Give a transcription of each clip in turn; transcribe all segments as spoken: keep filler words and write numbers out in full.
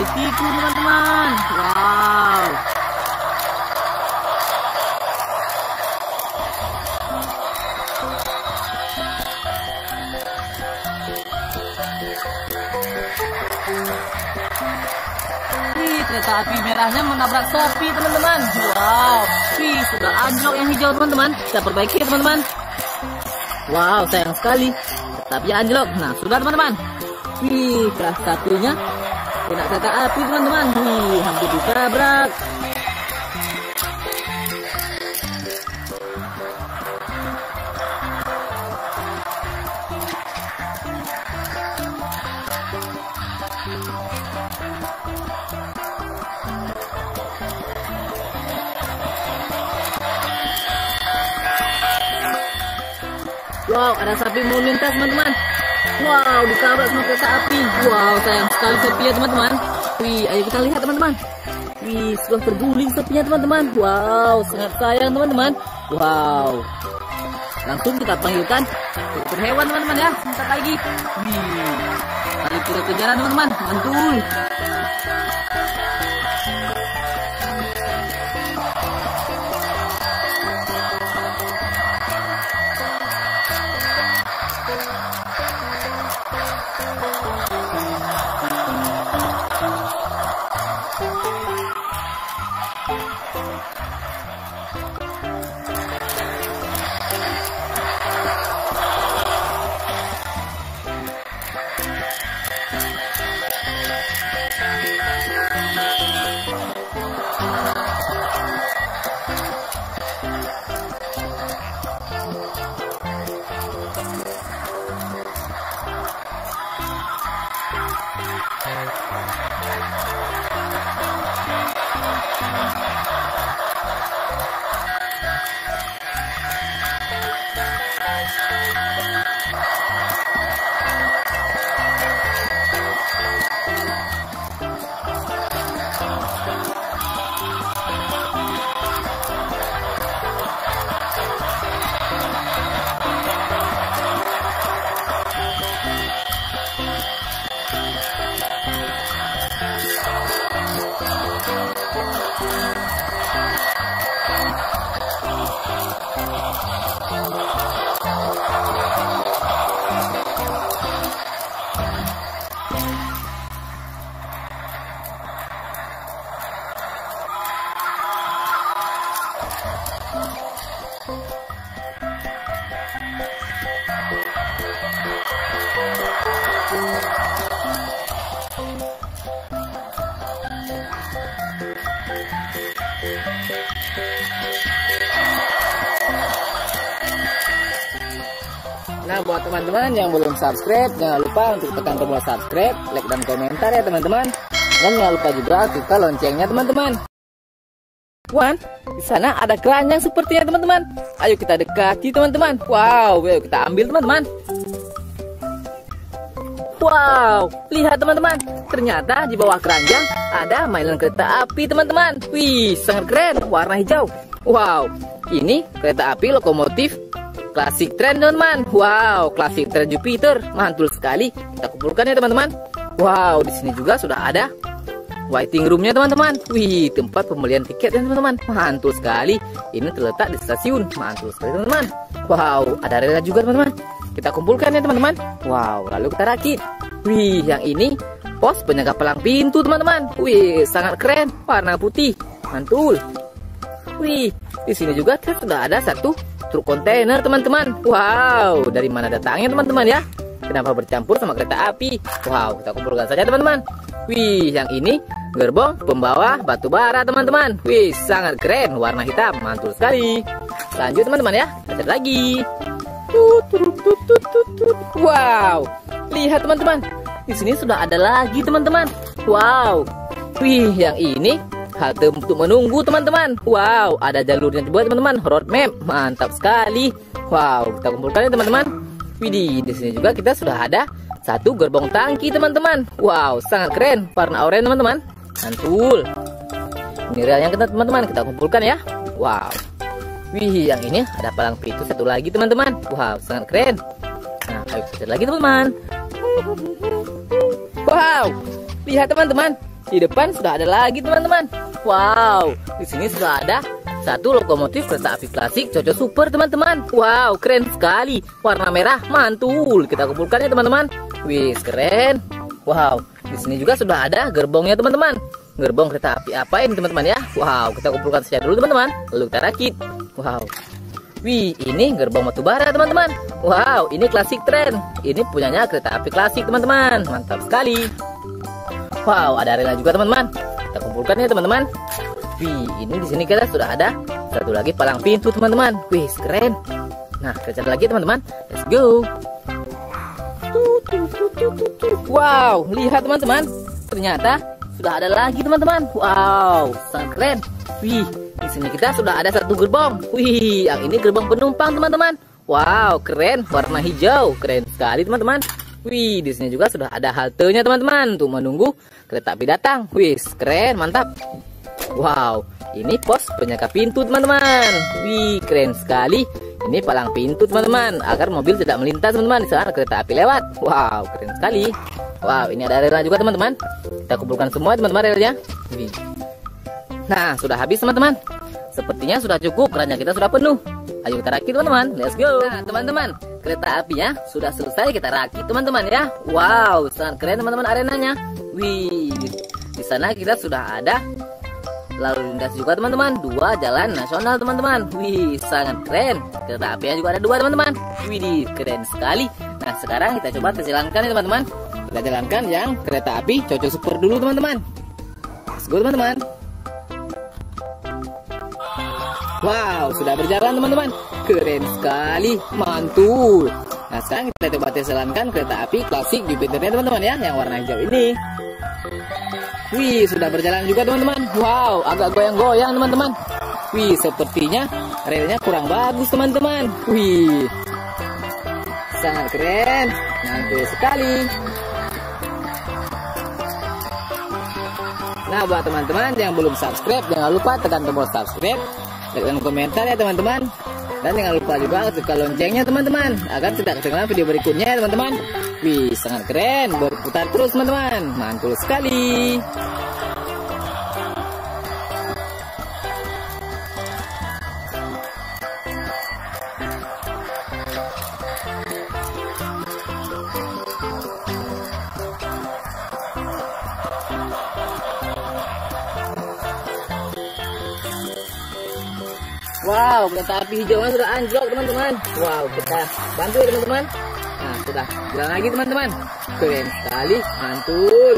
apiku teman-teman. Wow. Wih, kereta api merahnya menabrak Sophie teman-teman. Wow. Wih, sudah anjlok yang hijau teman-teman. Kita perbaiki teman-teman. Wow, sayang sekali. Tapi anjlok. Nah, sudah teman-teman. Wih, kelas satunya kena kereta api teman-teman. Wih, hampir ditabrak. Wow, ada sapi mau lintas teman-teman. Wow, ditabrak sama kereta api. Wow, sayang sekali sapinya teman-teman. Wih, ayo kita lihat teman-teman. Wih, sudah terguling sapinya teman-teman. Wow, sangat sayang teman-teman. Wow. Langsung kita panggilkan dokter hewan teman-teman ya. Sebentar lagi. Wih, kali kita kejaran teman-teman. Mantul. Nah, buat teman-teman yang belum subscribe, jangan lupa untuk tekan tombol subscribe, like dan komentar ya teman-teman. Dan jangan lupa juga aktifkan loncengnya teman-teman. Wan, di sana ada keranjang sepertinya teman-teman. Ayo kita dekati teman-teman. Wow, ayo kita ambil teman-teman. Wow, lihat teman-teman. Ternyata di bawah keranjang ada mainan kereta api teman-teman. Wih, sangat keren, warna hijau. Wow, ini kereta api lokomotif klasik tren teman-teman. Wow, klasik tren Jupiter, mantul sekali. Kita kumpulkan ya teman-teman. Wow, di sini juga sudah ada waiting roomnya teman-teman. Wih, tempat pembelian tiket ya teman-teman. Mantul sekali. Ini terletak di stasiun. Mantul sekali teman-teman. Wow, ada rel juga teman-teman. Kita kumpulkan ya teman-teman. Wow, lalu kita rakit. Wih, yang ini pos penjaga palang pintu teman-teman. Wih, sangat keren, warna putih, mantul. Wih, di sini juga sudah ada satu truk kontainer teman-teman. Wow, dari mana datangnya teman-teman ya? Kenapa bercampur sama kereta api? Wow, kita kumpulkan saja teman-teman. Wih, yang ini gerbong pembawa batu bara teman-teman. Wih, sangat keren, warna hitam, mantul sekali. Lanjut teman-teman ya, kita lagi. Tut, tut, tut, tut, tut, tut. Wow, lihat teman-teman, di sini sudah ada lagi teman-teman. Wow, wih, yang ini halte untuk menunggu teman-teman. Wow, ada jalurnya juga teman-teman, road map, mantap sekali. Wow, kita kumpulkan ya teman-teman. Widih, di sini juga kita sudah ada satu gerbong tangki teman-teman. Wow, sangat keren, warna oranye teman-teman, mantul. Ini rel yang kita teman-teman, kita kumpulkan ya. Wow, wih, yang ini ada palang pintu satu lagi teman-teman. Wow, sangat keren. Nah, ayo kita lagi teman-teman. Wow, lihat teman-teman, di depan sudah ada lagi teman-teman. Wow, di sini sudah ada satu lokomotif kereta api klasik Coco Super teman-teman. Wow, keren sekali. Warna merah, mantul. Kita kumpulkan ya teman-teman. Wih, keren. Wow, di sini juga sudah ada gerbongnya teman-teman. Gerbong kereta api apa ini teman-teman ya? Wow, kita kumpulkan saja dulu teman-teman. Lalu kita rakit. Wow. Wih, ini gerbong batubara teman-teman. Wow, ini klasik tren. Ini punyanya kereta api klasik teman-teman. Mantap sekali. Wow, ada arena juga teman-teman. Kita kumpulkan ya teman-teman. Wih, ini di sini kita sudah ada satu lagi palang pintu teman-teman. Wih, keren. Nah, kita cari lagi teman-teman. Let's go. Wow, lihat teman-teman. Ternyata sudah ada lagi teman-teman. Wow, sangat keren. Wih, di sini kita sudah ada satu gerbong. Wih, yang ini gerbong penumpang teman-teman. Wow, keren. Warna hijau, keren sekali teman-teman. Wih, di sini juga sudah ada haltenya teman-teman untuk menunggu kereta api datang. Wih, keren, mantap. Wow, ini pos penjaga pintu teman-teman. Wih, keren sekali. Ini palang pintu teman-teman agar mobil tidak melintas teman-teman di saat kereta api lewat. Wow, keren sekali. Wow, ini ada relnya juga teman-teman. Kita kumpulkan semua teman-teman relnya. Wih. Nah, sudah habis teman-teman. Sepertinya sudah cukup karena kita sudah penuh. Ayo kita rakit teman-teman. Let's go. Nah, teman-teman, kereta apinya sudah selesai kita rakit teman-teman ya. Wow, sangat keren teman-teman arenanya. Wih, di sana kita sudah ada lalu lintas juga teman-teman, dua jalan nasional teman-teman. Wih, sangat keren. Kereta apinya juga ada dua teman-teman. Wih, keren sekali. Nah, sekarang kita coba kita jalankan ya teman-teman. Kita jalankan yang kereta api Coco Super dulu teman-teman. Let's go teman-teman. Wow, sudah berjalan teman-teman. Keren sekali, mantul. Nah, sekarang kita coba tes jalankan kereta api klasik Jupiternya teman-teman ya, yang warna hijau ini. Wih, sudah berjalan juga teman-teman. Wow, agak goyang-goyang teman-teman. Wih, sepertinya relnya kurang bagus teman-teman. Wih, sangat keren, mantul sekali. Nah, buat teman-teman yang belum subscribe, jangan lupa tekan tombol subscribe dan komentar ya teman-teman. Dan jangan lupa juga tekan loncengnya teman-teman agar tidak ketinggalan video berikutnya ya teman-teman. Wih, sangat keren, berputar terus teman-teman, mantul sekali. Wow, kereta api hijaunya sudah anjlok teman-teman. Wow, kita bantu ya teman-teman. Nah, sudah jalan lagi teman-teman. Keren sekali, mantul.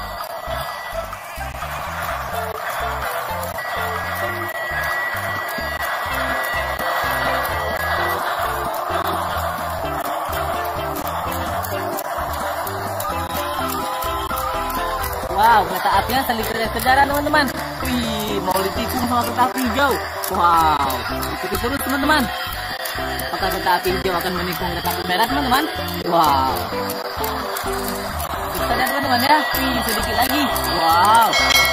Wow, kereta apinya saling kejar-kejaran teman-teman. Wih, mau ditikung sama kereta api hijau. Wow, ikuti terus teman-teman. Apakah kereta api hijau akan menikung kereta api merah teman-teman? Wow, bisa lihat teman-teman ya. Wih, sedikit lagi. Wow.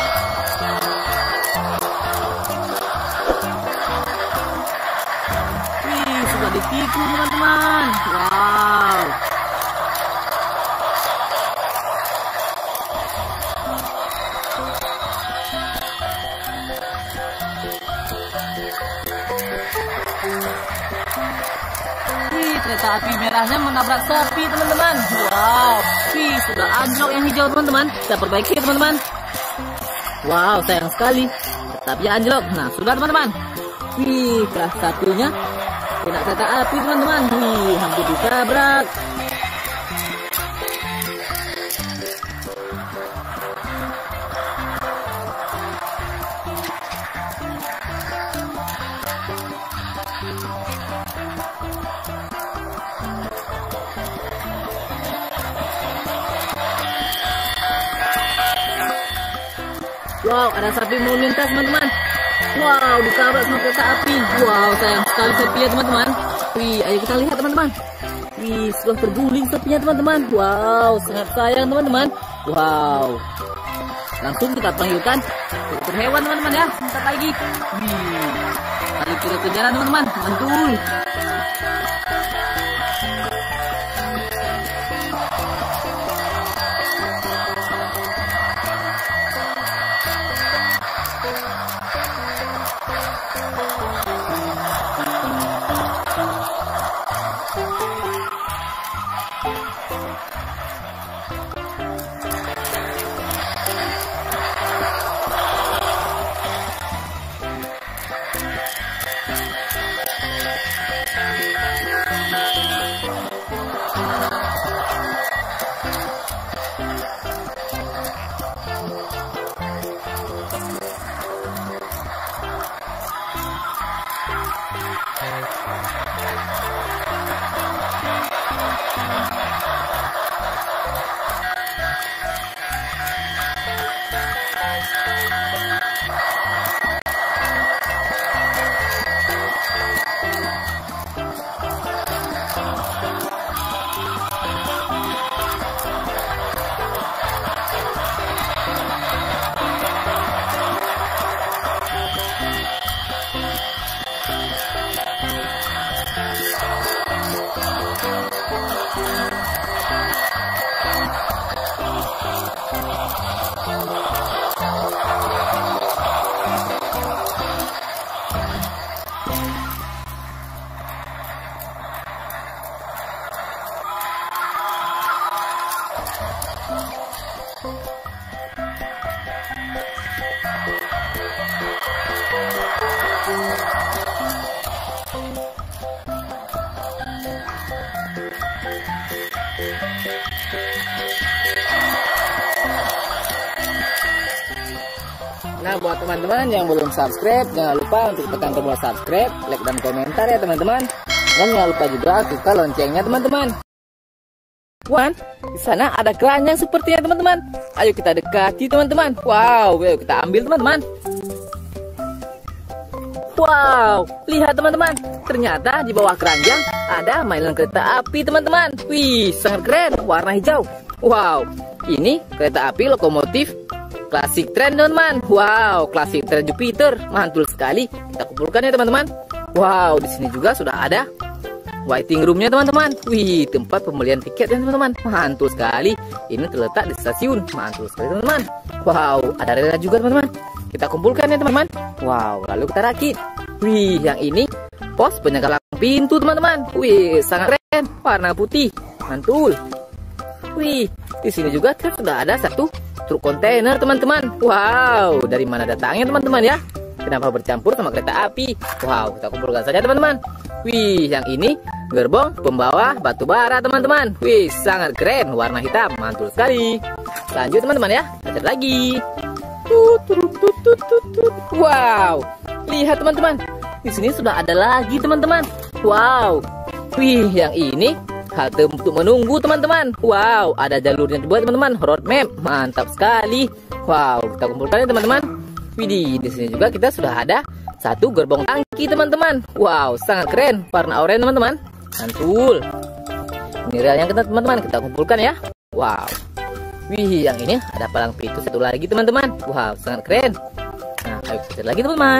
Wih, sudah ditikung teman-teman. Wow. Wih, kereta api merahnya menabrak sapi teman-teman. Wow, wih, sudah anjlok yang hijau teman-teman. Kita perbaiki teman-teman. Wow, sayang sekali kereta api anjlok. Nah, sudah teman-teman. Wih, kelas satunya kena kereta api teman-teman. Wih, hampir ditabrak. Wow, ada sapi mau lintas teman-teman. Wow, ditabrak sama kereta api. Wow, sayang sekali sapinya teman-teman. Wih, ayo kita lihat teman-teman. Wih, sudah terguling sapinya teman-teman. Wow, sangat sayang teman-teman. Wow, langsung kita panggilkan dokter hewan teman-teman ya. Sebentar lagi. Wih, kali kita kejaran teman-teman. Mantul. Nah, buat teman-teman yang belum subscribe, jangan lupa untuk tekan tombol subscribe, like dan komentar ya teman-teman. Dan jangan lupa juga aktifkan loncengnya teman-teman. Wan, di sana ada keranjang sepertinya teman-teman. Ayo kita dekati teman-teman. Wow, ayo kita ambil teman-teman. Wow, lihat teman-teman. Ternyata di bawah keranjang ada mainan kereta api teman-teman. Wih, sangat keren, warna hijau. Wow, ini kereta api lokomotif klasik tren teman-teman. Wow, klasik tren Jupiter, mantul sekali. Kita kumpulkan ya teman-teman. Wow, di sini juga sudah ada waiting roomnya teman-teman. Wih, tempat pembelian tiket ya teman-teman. Mantul sekali. Ini terletak di stasiun. Mantul sekali teman-teman. Wow, ada rela juga teman-teman. Kita kumpulkan ya teman-teman. Wow, lalu kita rakit. Wih, yang ini pos penyegalan pintu teman-teman. Wih, sangat keren. Warna putih. Mantul. Wih, di sini juga sudah ada satu truk kontainer teman-teman. Wow, dari mana datangnya teman-teman ya? Kenapa bercampur sama kereta api? Wow, kita kumpulkan saja teman-teman. Wih, yang ini gerbong pembawa batu bara teman-teman. Wih, sangat keren, warna hitam, mantul sekali. Lanjut teman-teman ya, lanjut lagi. Tut, tut, tut, tut, tut, tut. Wow, lihat teman-teman, di sini sudah ada lagi teman-teman. Wow, wih, yang ini halte untuk menunggu teman-teman. Wow, ada jalurnya juga teman-teman, road map, mantap sekali. Wow, kita kumpulkan ya teman-teman. Widih, di sini juga kita sudah ada satu gerbong tangki teman-teman. Wow, sangat keren, warna oranye teman-teman. Mantul. Ini rel yang kita teman-teman, kita kumpulkan ya. Wow. Wih, yang ini ada palang pintu satu lagi teman-teman. Wow, sangat keren. Nah, ayo kita lagi teman-teman.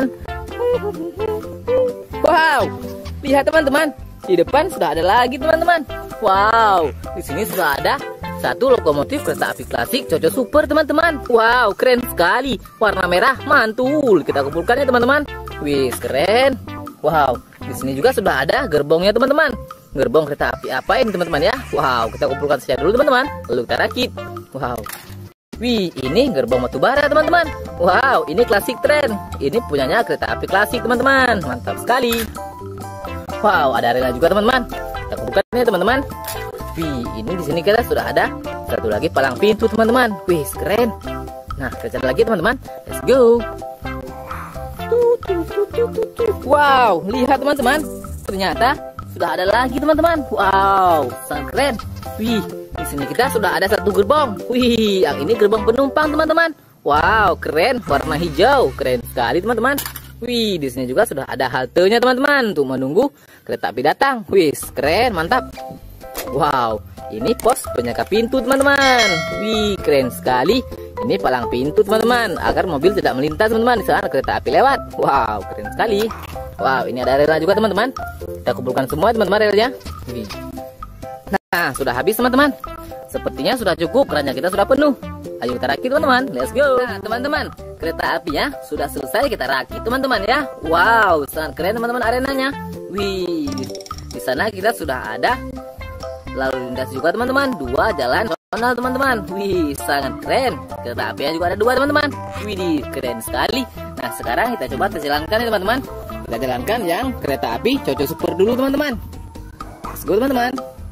Wow, lihat teman-teman, di depan sudah ada lagi teman-teman. Wow, di sini sudah ada satu lokomotif kereta api klasik Coco Super teman-teman. Wow, keren sekali, warna merah, mantul. Kita kumpulkan ya teman-teman. Wih, keren. Wow, di sini juga sudah ada gerbongnya teman-teman. Gerbong kereta api apa ini teman-teman ya? Wow, kita kumpulkan saja dulu teman-teman, lalu kita rakit. Wow. Wih, ini gerbong batu bara teman-teman. Wow, ini klasik tren. Ini punyanya kereta api klasik teman-teman. Mantap sekali. Wow, ada arena juga teman-teman. Kita kumpulkan ya teman-teman. Wih, ini di sini kita sudah ada satu lagi palang pintu teman-teman. Wih, keren. Nah, kita cari lagi teman-teman. Let's go. Wow, lihat teman-teman. Ternyata sudah ada lagi teman-teman. Wow, sangat keren. Wih, di sini kita sudah ada satu gerbong. Wih, yang ini gerbong penumpang teman-teman. Wow, keren, warna hijau, keren sekali teman-teman. Wih, di sini juga sudah ada haltenya teman-teman untuk menunggu kereta api datang. Wih, keren, mantap. Wow, ini pos penjaga pintu teman-teman. Wih, keren sekali. Ini palang pintu teman-teman agar mobil tidak melintas teman-teman di saat kereta api lewat. Wow, keren sekali. Wow, ini ada rel juga teman-teman. Kita kumpulkan semua teman-teman relnya. Nah, sudah habis teman-teman. Sepertinya sudah cukup, keranjang kita sudah penuh. Ayo kita rakit teman-teman. Let's go. Nah, teman-teman, kereta apinya sudah selesai kita rakit teman-teman ya. Wow, sangat keren teman-teman arenanya. Wih, di sana kita sudah ada lalu lintas juga teman-teman. Dua jalan nasional teman-teman. Wih, sangat keren. Kereta apinya juga ada dua teman-teman. Wih, keren sekali. Nah, sekarang kita coba tes jalankan ya teman-teman. Kita jalankan yang kereta api Coco Super dulu teman-teman. Let's go teman-teman.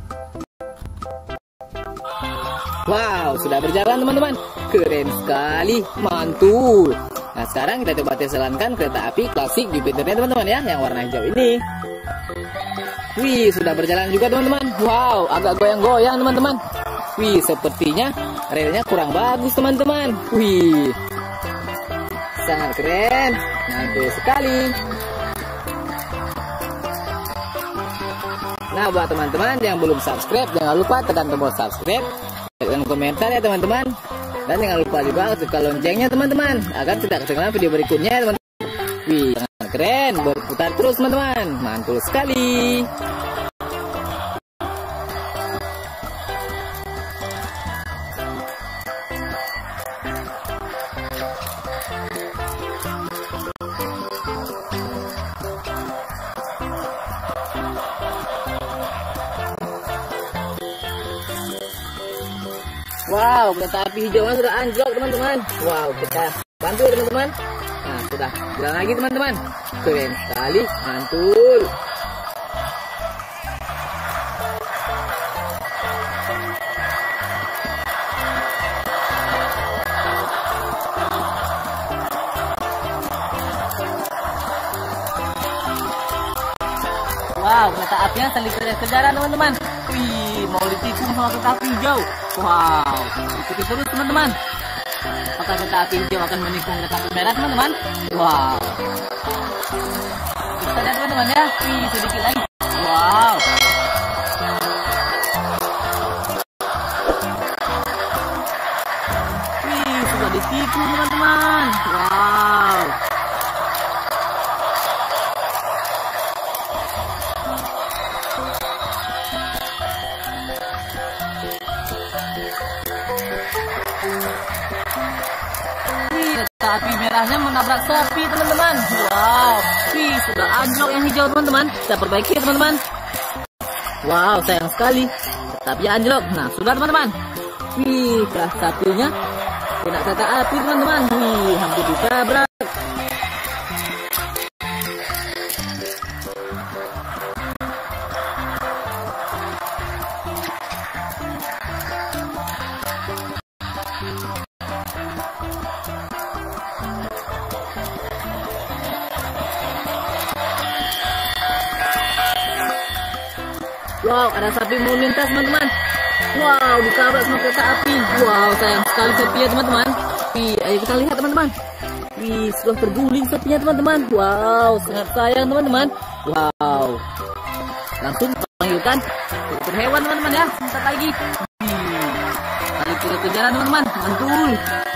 Wow, sudah berjalan teman-teman. Keren sekali, mantul. Nah, sekarang kita coba tes jalankan kereta api klasik Jupiternya teman-teman ya, yang warna hijau ini. Wih, sudah berjalan juga teman-teman. Wow, agak goyang-goyang teman-teman. Wih, sepertinya relnya kurang bagus teman-teman. Wih, sangat keren, mantul sekali. Nah, buat teman-teman yang belum subscribe, jangan lupa tekan tombol subscribe dan komentar ya teman-teman. Dan jangan lupa juga tekan loncengnya teman-teman agar tidak ketinggalan video berikutnya ya teman-teman. Wih, sangat keren, berputar terus teman-teman, mantul sekali. Wow, kereta api hijaunya sudah anjlok teman-teman. Wow, kita bantu ya teman-teman. Nah, sudah jalan lagi teman-teman. Keren sekali, mantul. kereta apinya saling kejar-kejaran teman-teman. Wih, mau ditikung sama kereta api hijau. Wow, ikuti terus teman-teman. Apakah kereta api hijau akan menikung kereta api merah teman-teman? Wow. Kita lihat teman-teman ya. Wih, sedikit lagi. Wow. Wih, sudah ditikung teman-teman. Wow. Kereta api merahnya menabrak sapi teman-teman. Wow, wih, sudah anjlok yang hijau teman-teman. Kita perbaiki ya teman-teman. Wow, sayang sekali kereta api anjlok. Nah, sudah teman-teman. Wih, kelas satunya kena kereta api teman-teman. Wih, hampir ditabrak. Wow, ada sapi mau lintas teman-teman. Wow, ditabrak sama kereta api. Wow, sayang sekali sapinya teman-teman. Wih, ayo kita lihat teman-teman. Wih, sudah terguling sapinya teman-teman. Wow, sangat sayang teman-teman. Wow, langsung panggilkan dokter hewan teman-teman ya. Sebentar lagi. Wih, kali kita kejaran teman-teman. Mantul.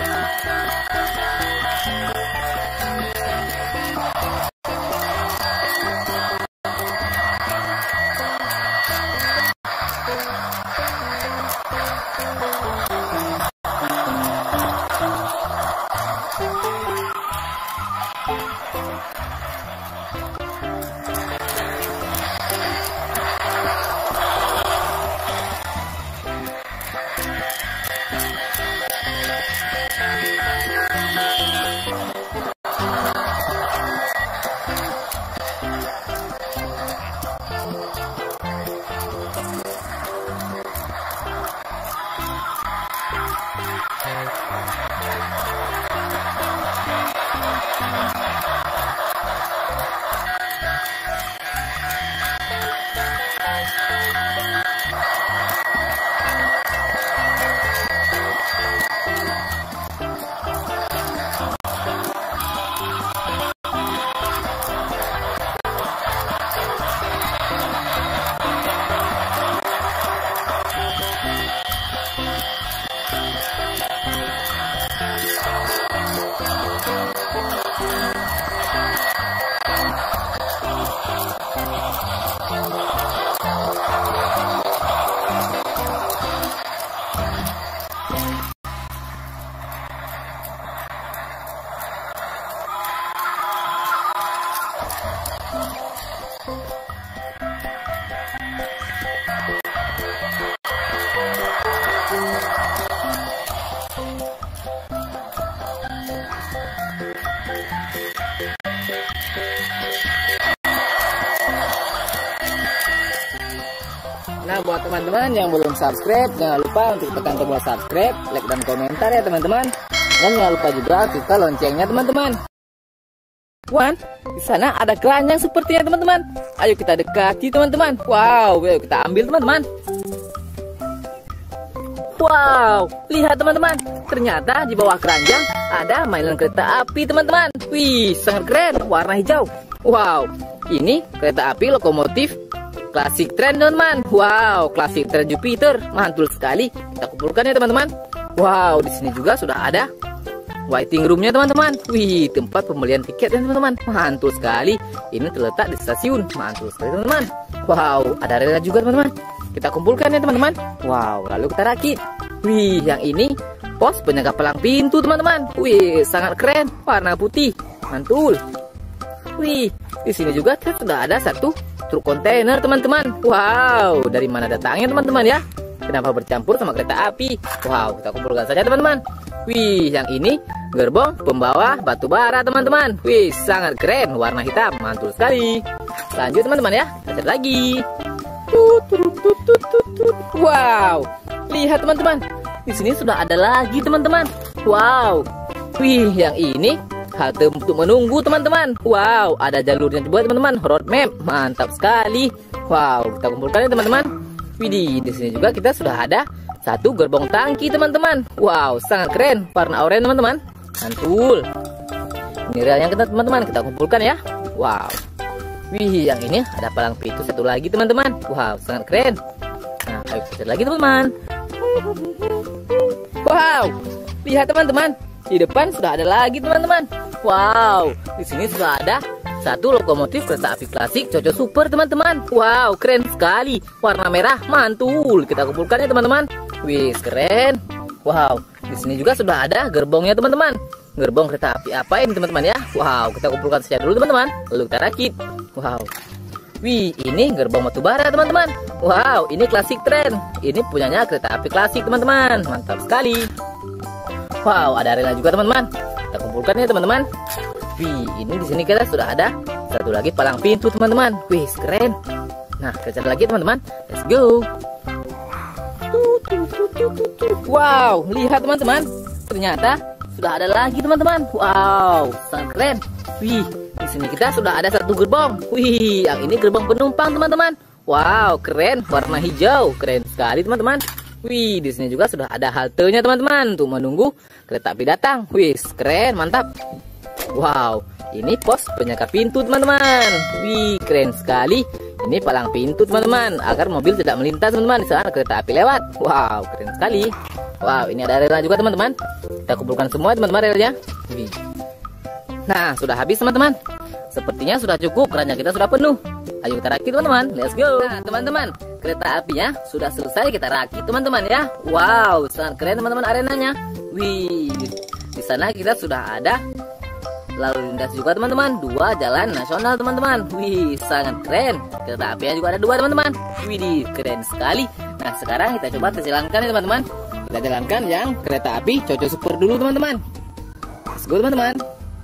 Nah, buat teman-teman yang belum subscribe, jangan lupa untuk tekan tombol subscribe, like dan komentar ya teman-teman. Dan jangan lupa juga aktifkan loncengnya teman-teman. Wan, di sana ada keranjang sepertinya teman-teman. Ayo kita dekati teman-teman. Wow, ayo kita ambil teman-teman. Wow, lihat teman-teman. Ternyata di bawah keranjang ada mainan kereta api teman-teman. Wih, sangat keren, warna hijau. Wow, ini kereta api lokomotif klasik tren teman-teman. Wow, klasik tren Jupiter, mantul sekali. Kita kumpulkan ya teman-teman. Wow, di sini juga sudah ada waiting roomnya teman-teman. Wih, tempat pembelian tiket ya teman-teman. Mantul sekali. Ini terletak di stasiun. Mantul sekali teman-teman. Wow, ada rel juga teman-teman. Kita kumpulkan ya teman-teman. Wow, lalu kita rakit. Wih, yang ini pos penjaga palang pintu teman-teman. Wih, sangat keren, warna putih, mantul. Wih, di sini juga sudah ada satu truk kontainer teman-teman. Wow, dari mana datangnya teman-teman ya? Kenapa bercampur sama kereta api? Wow, kita kumpulkan saja teman-teman. Wih, yang ini gerbong pembawa batu bara teman-teman. Wih, sangat keren, warna hitam, mantul sekali. Lanjut teman-teman ya, lanjut lagi. Tut, tut, tut, tut, tut, tut. Wow, lihat teman-teman, di sini sudah ada lagi teman-teman. Wow, wih, yang ini halte untuk menunggu teman-teman. Wow, ada jalurnya juga teman-teman, road map, mantap sekali. Wow, kita kumpulkan ya teman-teman. Widih, di sini juga kita sudah ada satu gerbong tangki teman-teman. Wow, sangat keren, warna oranye teman-teman. Mantul. Ini rel yang kita teman-teman kita kumpulkan ya. Wow. Wih, yang ini ada palang pintu satu lagi teman-teman. Wow, sangat keren. Nah, ayo kita lagi teman-teman. Wow, lihat teman-teman, di depan sudah ada lagi teman-teman. Wow, di sini sudah ada satu lokomotif kereta api klasik Coco Super teman-teman. Wow, keren sekali, warna merah, mantul. Kita kumpulkan ya teman-teman. Wih, keren. Wow, di sini juga sudah ada gerbongnya teman-teman. Gerbong kereta api apa ini teman-teman ya? Wow, kita kumpulkan saja dulu teman-teman, lalu kita rakit. Wow. Wih, ini gerbong batubara teman-teman. Wow, ini klasik tren. Ini punyanya kereta api klasik teman-teman. Mantap sekali. Wow, ada relnya juga teman-teman. Kita kumpulkan ya teman-teman. Wih, ini di sini kita sudah ada satu lagi palang pintu teman-teman. Wih, keren. Nah, kita cari lagi teman-teman. Let's go. Wow, lihat teman-teman. Ternyata sudah ada lagi teman-teman. Wow, sangat keren. Wih, di sini kita sudah ada satu gerbong. Wih, yang ini gerbong penumpang teman-teman. Wow, keren, warna hijau, keren sekali teman-teman. Wih, di sini juga sudah ada haltenya teman-teman untuk menunggu kereta api datang. Wih, keren, mantap. Wow, ini pos penjaga pintu teman-teman. Wih, keren sekali. Ini palang pintu teman-teman agar mobil tidak melintas teman-teman di saat kereta api lewat. Wow, keren sekali. Wow, ini ada relnya juga teman-teman. Kita kumpulkan semua teman-teman relnya. Wih. Nah, sudah habis teman-teman. Sepertinya sudah cukup karena kita sudah penuh. Ayo kita rakit teman-teman. Let's go. Nah, teman-teman, kereta apinya sudah selesai kita rakit teman-teman ya. Wow, sangat keren teman-teman arenanya. Wih, di sana kita sudah ada lalu lintas juga teman-teman. Dua jalan nasional teman-teman. Wih, sangat keren. Kereta apinya juga ada dua teman-teman. Wih, keren sekali. Nah, sekarang kita coba kita jalankan ya teman-teman. Kita jalankan yang kereta api Coco Super dulu teman-teman. Let's go teman-teman.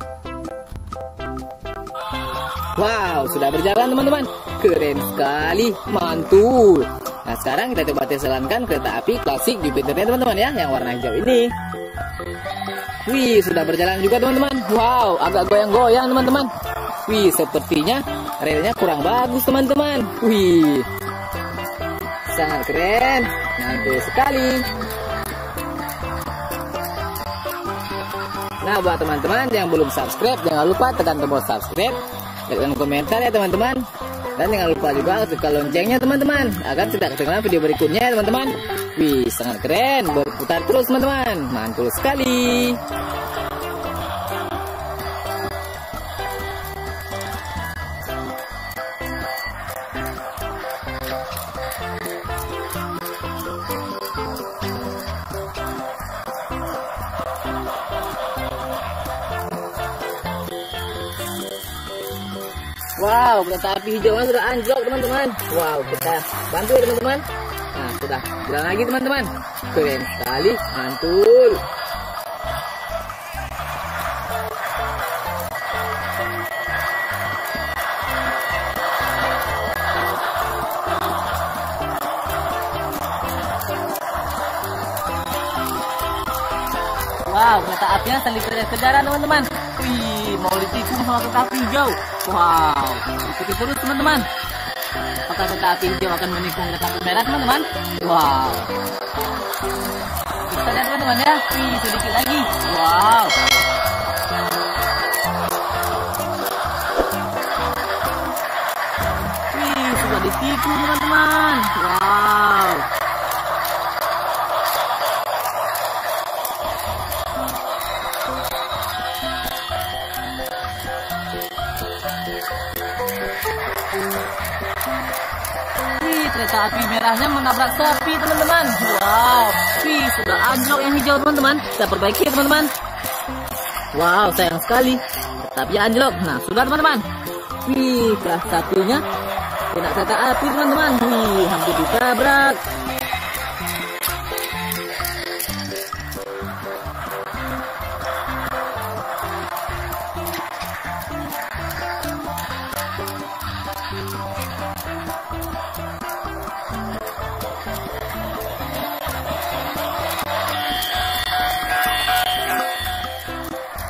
Wow, sudah berjalan teman-teman. Keren sekali, mantul. Nah, sekarang kita coba tes jalankan kereta api klasik Jupiternya teman-teman ya, yang warna hijau ini. Wih, sudah berjalan juga teman-teman. Wow, agak goyang-goyang teman-teman. Wih, sepertinya relnya kurang bagus teman-teman. Wih, sangat keren, mantul sekali. Nah, buat teman-teman yang belum subscribe, jangan lupa tekan tombol subscribe, tekan komentar ya teman-teman. Dan jangan lupa juga tekan loncengnya teman-teman, agar tidak ketinggalan video berikutnya ya teman-teman. Wih, sangat keren, berputar terus teman-teman, mantul sekali. Wow, kereta api hijaunya sudah anjlok teman-teman. Wow, kita bantu ya teman-teman. Nah, sudah jalan lagi teman-teman. Keren sekali, mantul. Wow, kereta apinya saling kejar-kejaran teman-teman. Wih, mau ditikung sama kereta api hijau. Wow, ikuti terus teman-teman. Apakah kereta api hijau akan menikung kereta api merah teman-teman? Wow. Kita lihat teman-teman ya. Wih, sedikit lagi. Wow. Wih, sudah ditikung teman-teman. Wow. Wih, kereta api merahnya menabrak sapi teman-teman. Wow, wih, sudah anjlok yang hijau teman-teman. Kita perbaiki ya teman-teman. Wow, sayang sekali, kereta api anjlok. Nah, sudah teman-teman. Wih, kelas satunya kena kereta api teman-teman. Wih, hampir ditabrak.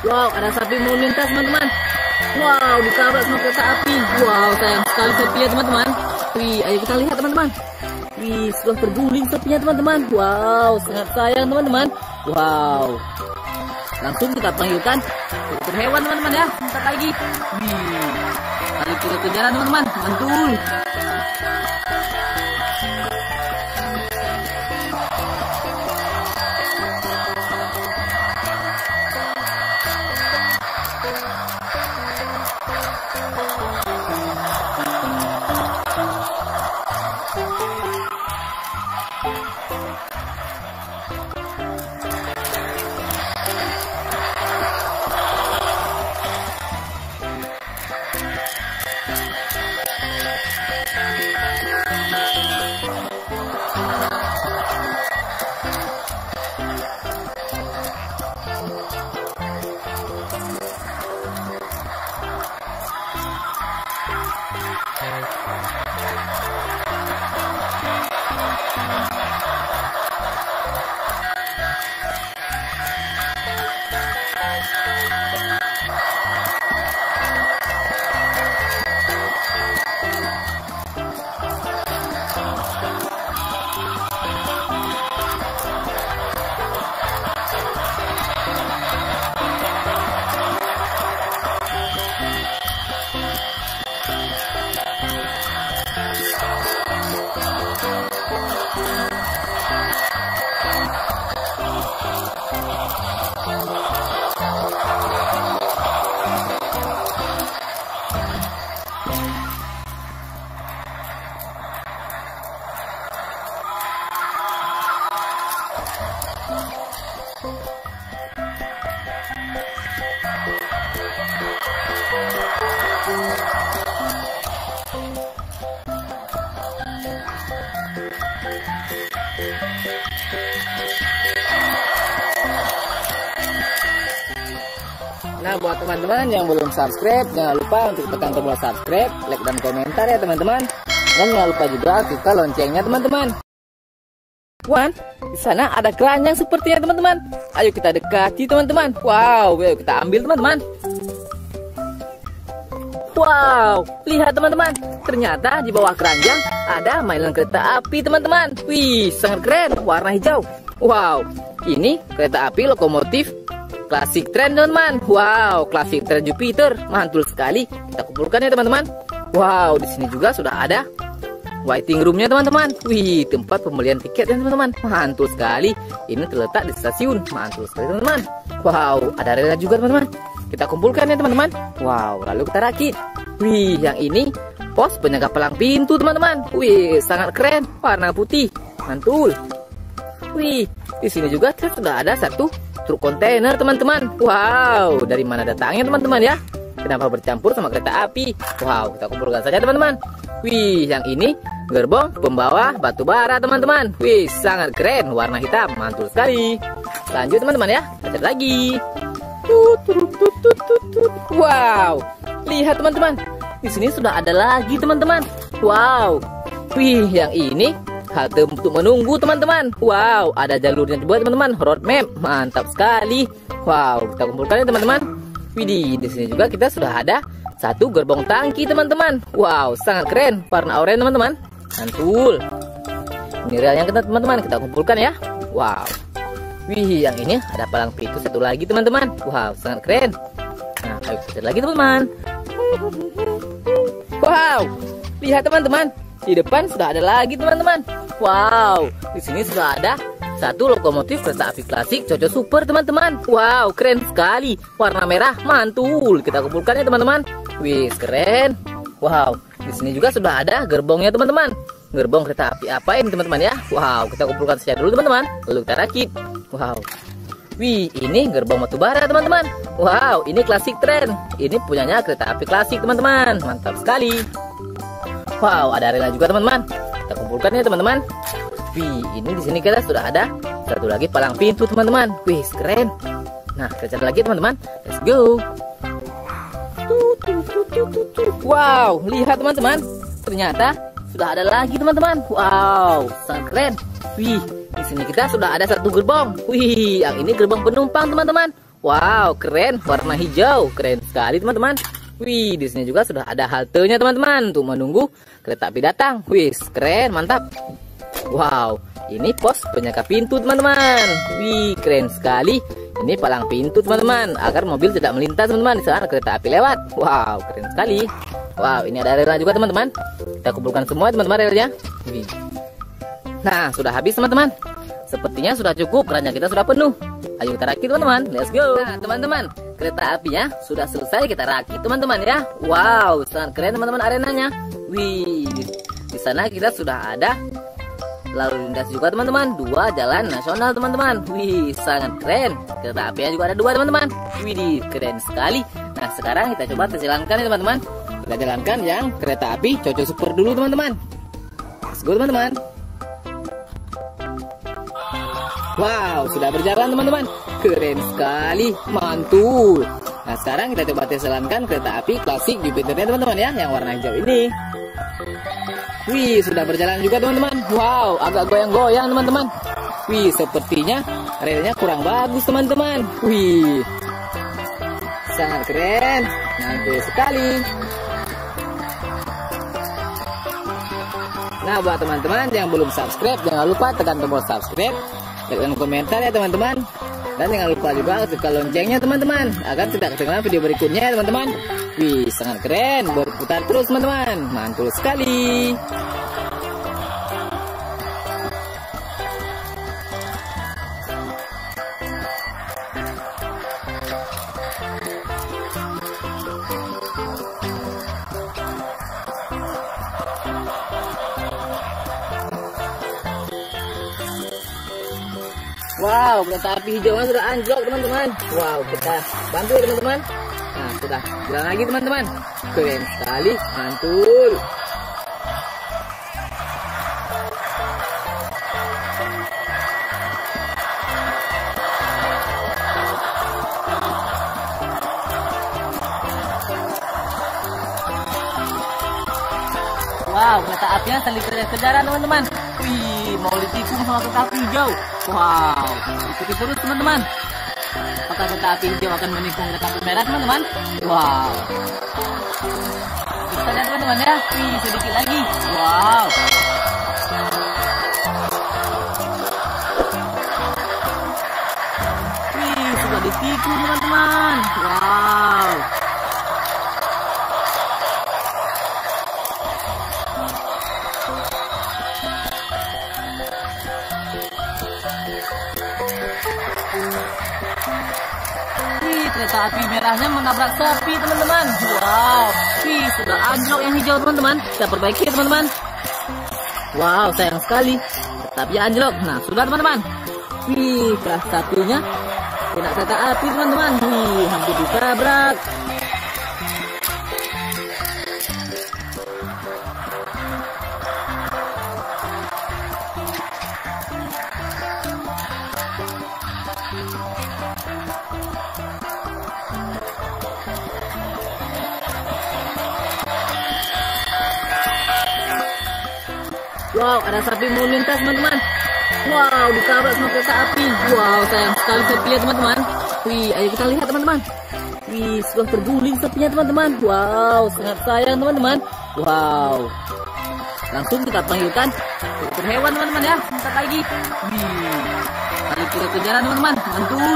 Wow, ada sapi mau lintas teman-teman. Wow, ditabrak sama kereta api. Wow, sayang sekali sapinya teman-teman. Wih, ayo kita lihat teman-teman. Wih, sudah terguling sapinya teman-teman. Wow, sangat sayang teman-teman. Wow, langsung kita panggilkan dokter hewan teman-teman ya. Bentar lagi. Wih, ayo kita kejar teman-teman. Mantul. Nah, buat teman-teman yang belum subscribe, jangan lupa untuk tekan tombol subscribe, like dan komentar ya teman-teman. Dan jangan lupa juga aktifkan loncengnya teman-teman. Wan, di sana ada keranjang sepertinya teman-teman. Ayo kita dekati teman-teman. Wow, ayo kita ambil teman-teman. Wow, lihat teman-teman. Ternyata di bawah keranjang ada mainan kereta api teman-teman. Wih, sangat keren, warna hijau. Wow, ini kereta api lokomotif klasik tren teman-teman. Wow, klasik tren Jupiter, mantul sekali. Kita kumpulkan ya teman-teman. Wow, di sini juga sudah ada waiting roomnya teman-teman. Wih, tempat pembelian tiket ya teman-teman. Mantul sekali. Ini terletak di stasiun. Mantul sekali teman-teman. Wow, ada rela juga teman-teman. Kita kumpulkan ya teman-teman. Wow, lalu kita rakit. Wih, yang ini pos penjaga palang pintu teman-teman. Wih, sangat keren, warna putih. Mantul. Wih, di sini juga kita sudah ada satu truk kontainer teman-teman. Wow, dari mana datangnya teman-teman ya? Kenapa bercampur sama kereta api? Wow, kita kumpulkan saja teman-teman. Wih, yang ini gerbong pembawa batu bara teman-teman. Wih, sangat keren, warna hitam, mantul sekali. Lanjut teman-teman ya, lanjut lagi. Tut, tut, tut, tut, tut, tut. Wow, lihat teman-teman, di sini sudah ada lagi teman-teman. Wow, wih, yang ini halte untuk menunggu teman-teman. Wow, ada jalurnya juga teman-teman, road map, mantap sekali. Wow, kita kumpulkan ya teman-teman. Widih, di sini juga kita sudah ada satu gerbong tangki teman-teman. Wow, sangat keren, warna oranye teman-teman. Mantul. Ini rel yang kita teman-teman, kita kumpulkan ya. Wow. Wih, yang ini ada palang pintu satu lagi teman-teman. Wow, sangat keren. Nah, ayo kita lagi teman-teman. Wow, lihat teman-teman, di depan sudah ada lagi teman-teman. Wow, di sini sudah ada satu lokomotif kereta api klasik Coco Super teman-teman. Wow, keren sekali, warna merah, mantul. Kita kumpulkan ya teman-teman. Wih, keren. Wow, di sini juga sudah ada gerbongnya teman-teman. Gerbong kereta api apa ini teman-teman ya? Wow, kita kumpulkan saja dulu teman-teman, lalu kita rakit. Wow, wih, ini gerbong batubara teman-teman. Wow, ini klasik tren. Ini punyanya kereta api klasik teman-teman. Mantap sekali. Wow, ada rela juga teman-teman. Kita kumpulkan ya teman-teman. Wih, ini di sini kita sudah ada satu lagi palang pintu teman-teman. Wih, keren. Nah, kita cari lagi teman-teman. Let's go. Wow, lihat teman-teman. Ternyata sudah ada lagi teman-teman. Wow, sangat keren. Wih, di sini kita sudah ada satu gerbong. Wih, yang ini gerbong penumpang teman-teman. Wow, keren, warna hijau, keren sekali teman-teman. Wih, di sini juga sudah ada haltenya teman-teman untuk menunggu kereta api datang. Wih, keren, mantap. Wow, ini pos penjaga pintu teman-teman. Wih, keren sekali. Ini palang pintu teman-teman agar mobil tidak melintas teman-teman di saat kereta api lewat. Wow, keren sekali. Wow, ini ada relnya juga teman-teman. Kita kumpulkan semua teman-teman relnya. Wih. Nah, sudah habis teman-teman. Sepertinya sudah cukup karena kita sudah penuh. Ayo kita rakit teman-teman. Let's go. Nah, teman-teman, kereta apinya sudah selesai kita rakit teman-teman ya. Wow, sangat keren teman-teman arenanya. Wih, di sana kita sudah ada lalu lintas juga teman-teman, dua jalan nasional teman-teman. Wih, sangat keren. Kereta apinya juga ada dua teman-teman. Wih, keren sekali. Nah, sekarang kita coba tes jalankan ya teman-teman. Kita jalankan yang kereta api Coco Super dulu teman-teman. Let's go teman-teman. Wow, sudah berjalan teman-teman. Keren sekali, mantul. Nah, sekarang kita coba tes jalankan kereta api klasik Jupiternya teman-teman ya, yang warna hijau ini. Wih, sudah berjalan juga teman-teman. Wow, agak goyang-goyang teman-teman. Wih, sepertinya relnya kurang bagus teman-teman. Wih, sangat keren, mantul sekali. Nah, buat teman-teman yang belum subscribe, jangan lupa tekan tombol subscribe, tekan komentar ya teman-teman. Dan jangan lupa juga tekan loncengnya teman-teman, agar tidak ketinggalan video berikutnya ya teman-teman. Wih, sangat keren, berputar terus teman-teman, mantul sekali. Wow, kereta api hijaunya sudah anjlok teman-teman. Wow, kita bantu ya teman-teman. Nah, sudah jalan lagi teman-teman. Keren sekali, mantul. Wow, kereta apinya saling kejar-kejaran teman-teman. Wih, mau ditikung sama kereta api hijau. Wow, ikuti terus teman-teman. Apakah kereta api hijau akan menikung kereta api merah teman-teman? Wow, kita lihat teman-teman ya. Wih, sedikit lagi. Wow, wih, sudah ditikung teman-teman. Wow, wih, kereta api merahnya menabrak sapi teman-teman. Wow, wih, sudah anjlok yang hijau teman-teman. Kita perbaiki ya teman-teman. Wow, sayang sekali, kereta api anjlok. Nah, sudah teman-teman. Wih, kelas satunya kena kereta api teman-teman. Wih, hampir ditabrak. Wow, ada sapi mau lintas teman-teman. Wow, ditabrak sama kereta api. Wow, sayang sekali sapinya teman-teman. Wih, ayo kita lihat teman-teman. Wih, sudah terguling sapinya teman-teman. Wow, sangat sayang teman-teman. Wow, langsung kita panggilkan dokter hewan teman-teman ya. Bentar lagi. Wih, ayo kita kejaran teman-teman. Mantul.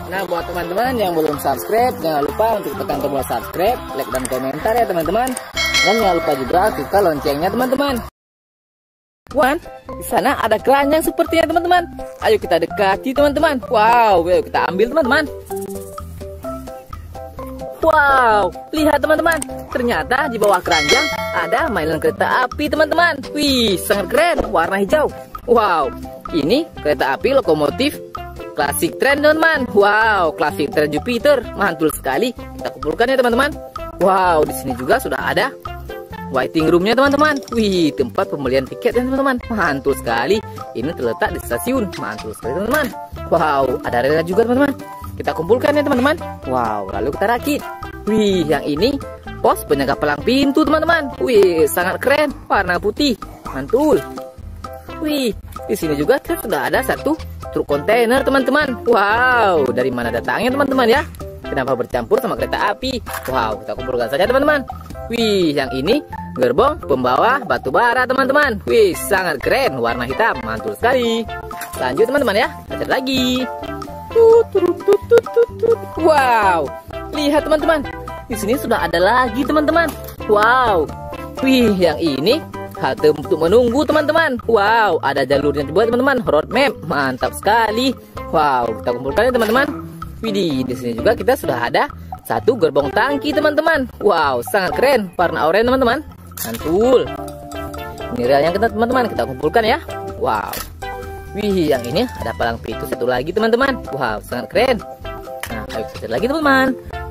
Nah, buat teman-teman yang belum subscribe, jangan lupa untuk tekan tombol subscribe, like dan komentar ya teman-teman. Dan jangan lupa juga aktifkan loncengnya teman-teman. Wan, di sana ada keranjang sepertinya teman-teman. Ayo kita dekati teman-teman. Wow, ayo kita ambil teman-teman. Wow, lihat teman-teman. Ternyata di bawah keranjang ada mainan kereta api teman-teman. Wih, sangat keren, warna hijau. Wow, ini kereta api lokomotif klasik tren teman-teman. Wow, klasik tren Jupiter, mantul sekali. Kita kumpulkan ya teman-teman. Wow, di sini juga sudah ada waiting roomnya teman-teman. Wih, tempat pembelian tiket ya teman-teman. Mantul sekali. Ini terletak di stasiun. Mantul sekali teman-teman. Wow, ada rel juga teman-teman. Kita kumpulkan ya teman-teman. Wow, lalu kita rakit. Wih, yang ini pos penjaga palang pintu teman-teman. Wih, sangat keren. Warna putih. Mantul. Wih, di sini juga kita sudah ada satu truk kontainer teman-teman. Wow, dari mana datangnya teman-teman ya? Kenapa bercampur sama kereta api? Wow, kita kumpulkan saja teman-teman. Wih, yang ini gerbong pembawa batu bara teman-teman. Wih, sangat keren, warna hitam, mantul sekali. Lanjut teman-teman ya, lanjut lagi. Wow, lihat teman-teman, di sini sudah ada lagi teman-teman. Wow, wih, yang ini halte untuk menunggu teman-teman. Wow, ada jalurnya juga teman-teman, road map, mantap sekali. Wow, kita kumpulkan ya teman-teman. Widih, di sini juga kita sudah ada satu gerbong tangki teman-teman. Wow, sangat keren, warna oranye teman-teman. Mantul. Ini rel yang kita teman-teman, kita kumpulkan ya. Wow. Wih, yang ini ada palang pintu satu lagi teman-teman. Wow, sangat keren. Nah, ayo kita lagi teman-teman.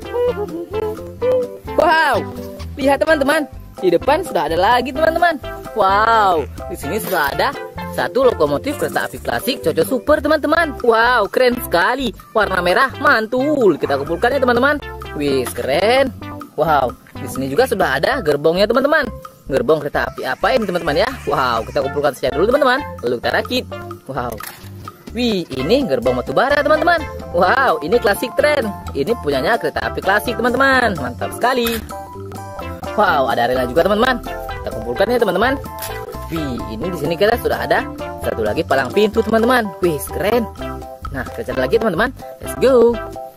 Wow, lihat teman-teman, di depan sudah ada lagi teman-teman. Wow, di sini sudah ada satu lokomotif kereta api klasik Coco Super teman-teman. Wow, keren sekali, warna merah, mantul. Kita kumpulkan ya teman-teman. Wih, keren. Wow, di sini juga sudah ada gerbongnya teman-teman. Gerbong kereta api apa ini teman-teman ya? Wow, kita kumpulkan saja dulu teman-teman, lalu kita rakit. Wow. Wih, ini gerbong batubara teman-teman. Wow, ini klasik tren. Ini punyanya kereta api klasik teman-teman. Mantap sekali. Wow, ada rela juga teman-teman. Kita kumpulkan ya teman-teman. Wih, ini di sini kita sudah ada satu lagi palang pintu teman-teman. Wih, keren. Nah, kita cari lagi teman-teman. Let's go.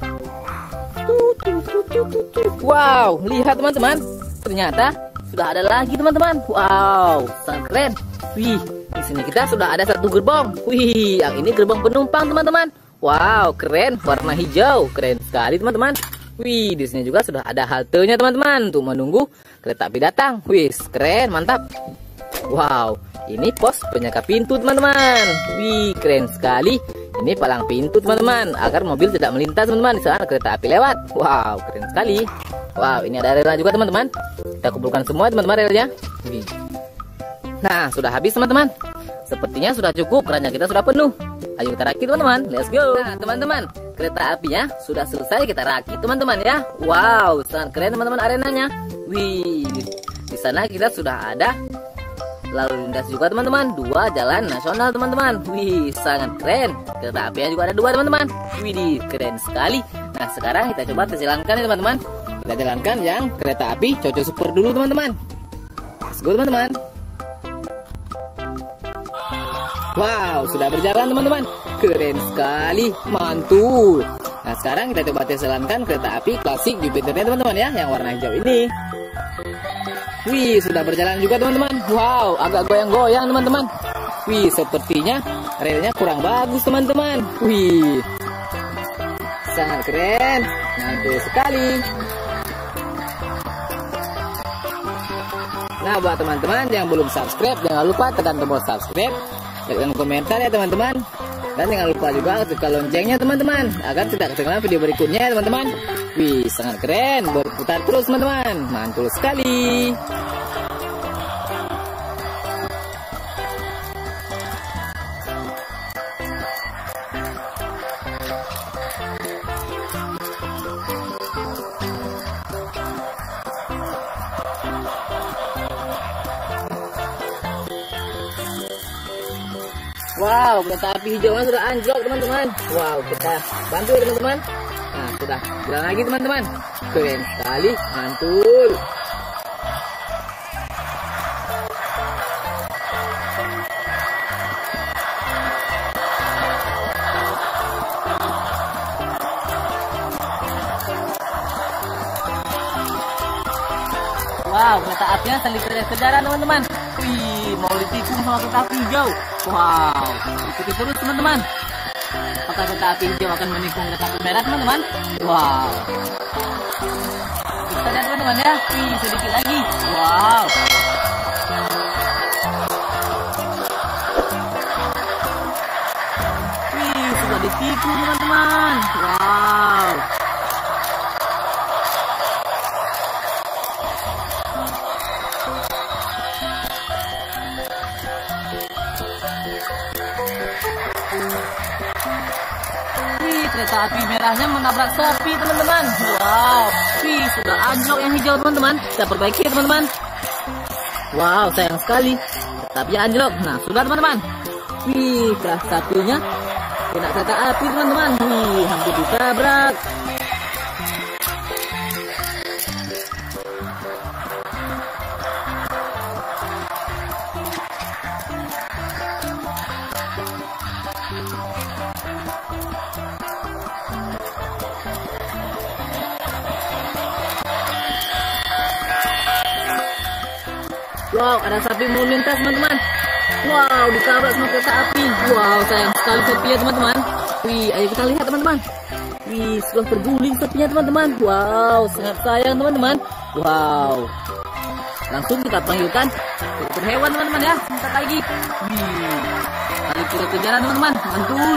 Wow, lihat teman-teman. Ternyata sudah ada lagi teman-teman. Wow, sangat keren. Wih, di sini kita sudah ada satu gerbong. Wih, yang ini gerbong penumpang teman-teman. Wow, keren, warna hijau, keren sekali teman-teman. Wih, di sini juga sudah ada haltenya teman-teman untuk menunggu kereta api datang. Wih, keren, mantap. Wow, ini pos penjaga pintu teman-teman. Wih, keren sekali. Ini palang pintu teman-teman agar mobil tidak melintas teman-teman di saat kereta api lewat. Wow, keren sekali. Wow, ini ada rel juga teman-teman. Kita kumpulkan semua teman-teman relnya. Wih. Nah, sudah habis teman-teman. Sepertinya sudah cukup karena kita sudah penuh. Ayo kita rakit teman-teman. Let's go. Nah, teman-teman, kereta apinya sudah selesai kita rakit teman-teman ya. Wow, sangat keren teman-teman arenanya. Wih, di sana kita sudah ada lalu lintas juga teman-teman. Dua jalan nasional teman-teman. Wih, sangat keren. Kereta apinya juga ada dua teman-teman. Wih, keren sekali. Nah, sekarang kita coba jalankan ya teman-teman. Kita jalankan yang kereta api Coco Super dulu teman-teman. Let's go teman-teman. Wow, sudah berjalan teman-teman. Keren sekali, mantul. Nah, sekarang kita coba tes jalankan kereta api klasik Jupiternya teman-teman ya, yang warna hijau ini. Wih, sudah berjalan juga teman-teman. Wow, agak goyang-goyang teman-teman. Wih, sepertinya relnya kurang bagus teman-teman. Wih, sangat keren, mantul sekali. Nah, buat teman-teman yang belum subscribe, jangan lupa tekan tombol subscribe, like dan komentar ya teman-teman. Dan jangan lupa juga tekan loncengnya teman-teman, agar tidak ketinggalan video berikutnya ya teman-teman. Wih, sangat keren, berputar terus teman-teman, mantul sekali. Wow, kereta api hijaunya sudah anjlok teman-teman. Wow, kita bantu ya teman-teman. Nah, sudah jalan lagi teman-teman. Keren sekali, mantul. Wow, kereta apinya saling kejar-kejaran teman-teman. Wih, mau ditikung sama kereta api hijau. Wow, ikuti terus teman-teman. Apakah kereta api hijau akan menikung kereta api merah teman-teman? Wow. Kita lihat teman-teman ya. Wih, sedikit lagi. Wow. Wih, sudah ditikung teman-teman. Wow. Wih, kereta api merahnya menabrak sapi teman-teman. Wow. Wih, sudah anjlok yang hijau teman-teman. Kita perbaiki teman-teman. Wow, sayang sekali. Kereta api anjlok. Nah, sudah teman-teman. Wih, kereta sapinya kena kereta api teman-teman. Wih, hampir ditabrak. Wow, ada sapi mau lintas teman-teman. Wow, ditabrak sama kereta api. Wow, sayang sekali sapinya teman-teman. Wih, ayo kita lihat teman-teman. Wih, sudah terguling sapinya teman-teman. Wow, sangat sayang teman-teman. Wow. Langsung kita panggilkan dokter hewan teman-teman ya. Sebentar lagi. Wih, kali kita kejaran teman-teman. Mantul.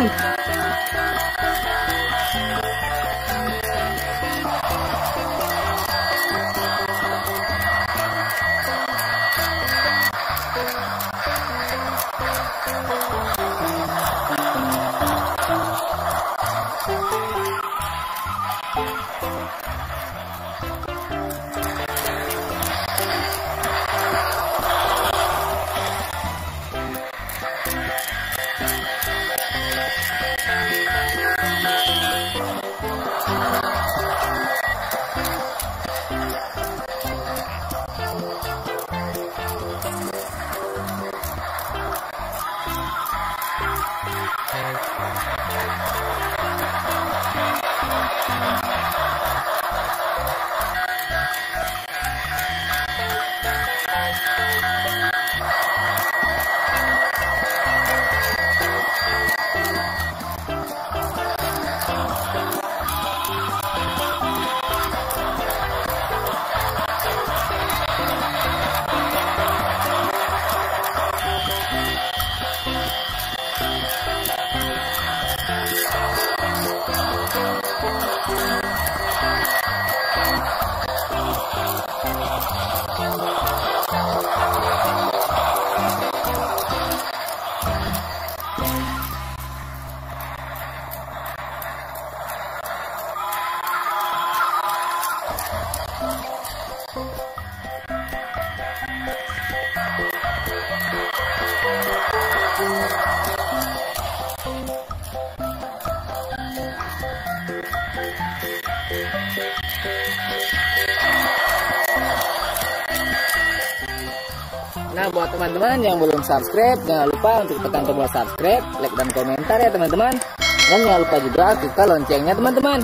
Nah, buat teman-teman yang belum subscribe, jangan lupa untuk tekan tombol subscribe, like dan komentar ya teman-teman. Dan jangan lupa juga aktifkan loncengnya teman-teman.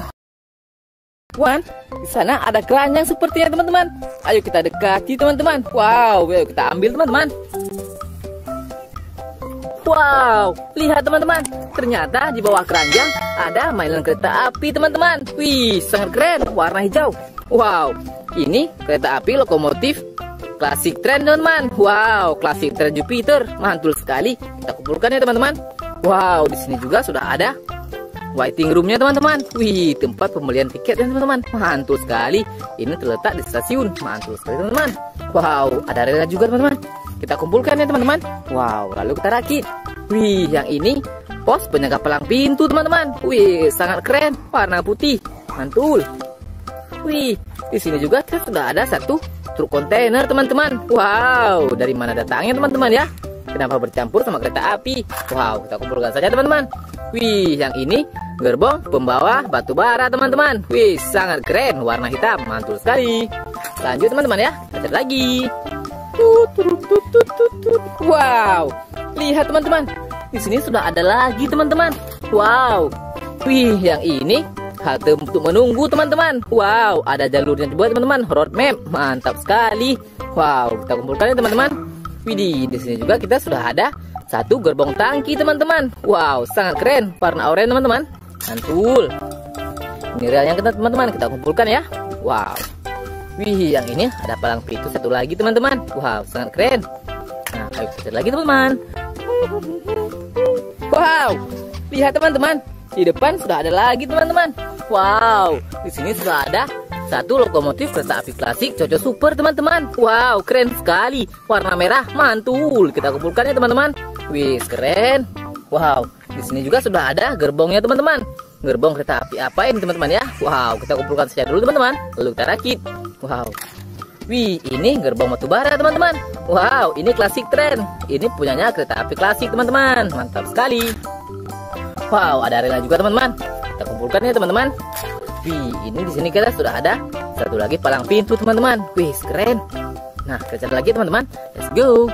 Wan, di sana ada keranjang sepertinya teman-teman. Ayo kita dekati teman-teman. Wow, ayo kita ambil teman-teman. Wow, lihat teman-teman. Ternyata di bawah keranjang ada mainan kereta api teman-teman. Wih, sangat keren, warna hijau. Wow, ini kereta api lokomotif klasik tren teman-teman. Wow, klasik tren Jupiter, mantul sekali. Kita kumpulkan ya teman-teman. Wow, di sini juga sudah ada waiting roomnya teman-teman. Wih, tempat pembelian tiket ya teman-teman. Mantul sekali. Ini terletak di stasiun. Mantul sekali teman-teman. Wow, ada rel juga teman-teman. Kita kumpulkan ya teman-teman. Wow, lalu kita rakit. Wih, yang ini pos penjaga palang pintu teman-teman. Wih, sangat keren. Warna putih. Mantul. Wih, di sini juga sudah ada satu truk kontainer teman-teman. Wow, dari mana datangnya teman-teman ya? Kenapa bercampur sama kereta api? Wow, kita kumpulkan saja teman-teman. Wih, yang ini gerbong pembawa batu bara teman-teman. Wih, sangat keren, warna hitam, mantul sekali. Lanjut teman-teman ya, kita lagi. Tut, tut, tut, tut, tut, tut. Wow, lihat teman-teman. Di sini sudah ada lagi teman-teman. Wow, wih, yang ini halte untuk menunggu teman-teman. Wow, ada jalurnya juga teman-teman, road map, mantap sekali. Wow, kita kumpulkan ya teman-teman. Widih, di sini juga kita sudah ada satu gerbong tangki teman-teman. Wow, sangat keren, warna oranye teman-teman. Mantul. Ini relnya kita teman-teman, kita kumpulkan ya. Wow. Wih, yang ini ada palang pintu satu lagi teman-teman. Wow, sangat keren. Nah, ayo kita lagi teman-teman. Wow, lihat teman-teman, di depan sudah ada lagi teman-teman. Wow, di sini sudah ada satu lokomotif kereta api klasik Coco Super teman-teman. Wow, keren sekali, warna merah, mantul. Kita kumpulkan ya teman-teman. Wih, keren. Wow, di sini juga sudah ada gerbongnya teman-teman. Gerbong kereta api apa ini teman-teman ya? Wow, kita kumpulkan saja dulu teman-teman, lalu kita rakit. Wow. Wih, ini gerbong batubara teman-teman. Wow, ini klasik tren. Ini punyanya kereta api klasik teman-teman. Mantap sekali. Wow, ada relnya juga teman-teman. Kita kumpulkan ya teman-teman. Wih, ini di sini kita sudah ada satu lagi palang pintu teman-teman. Wih, keren. Nah, kita cari lagi teman-teman. Let's go.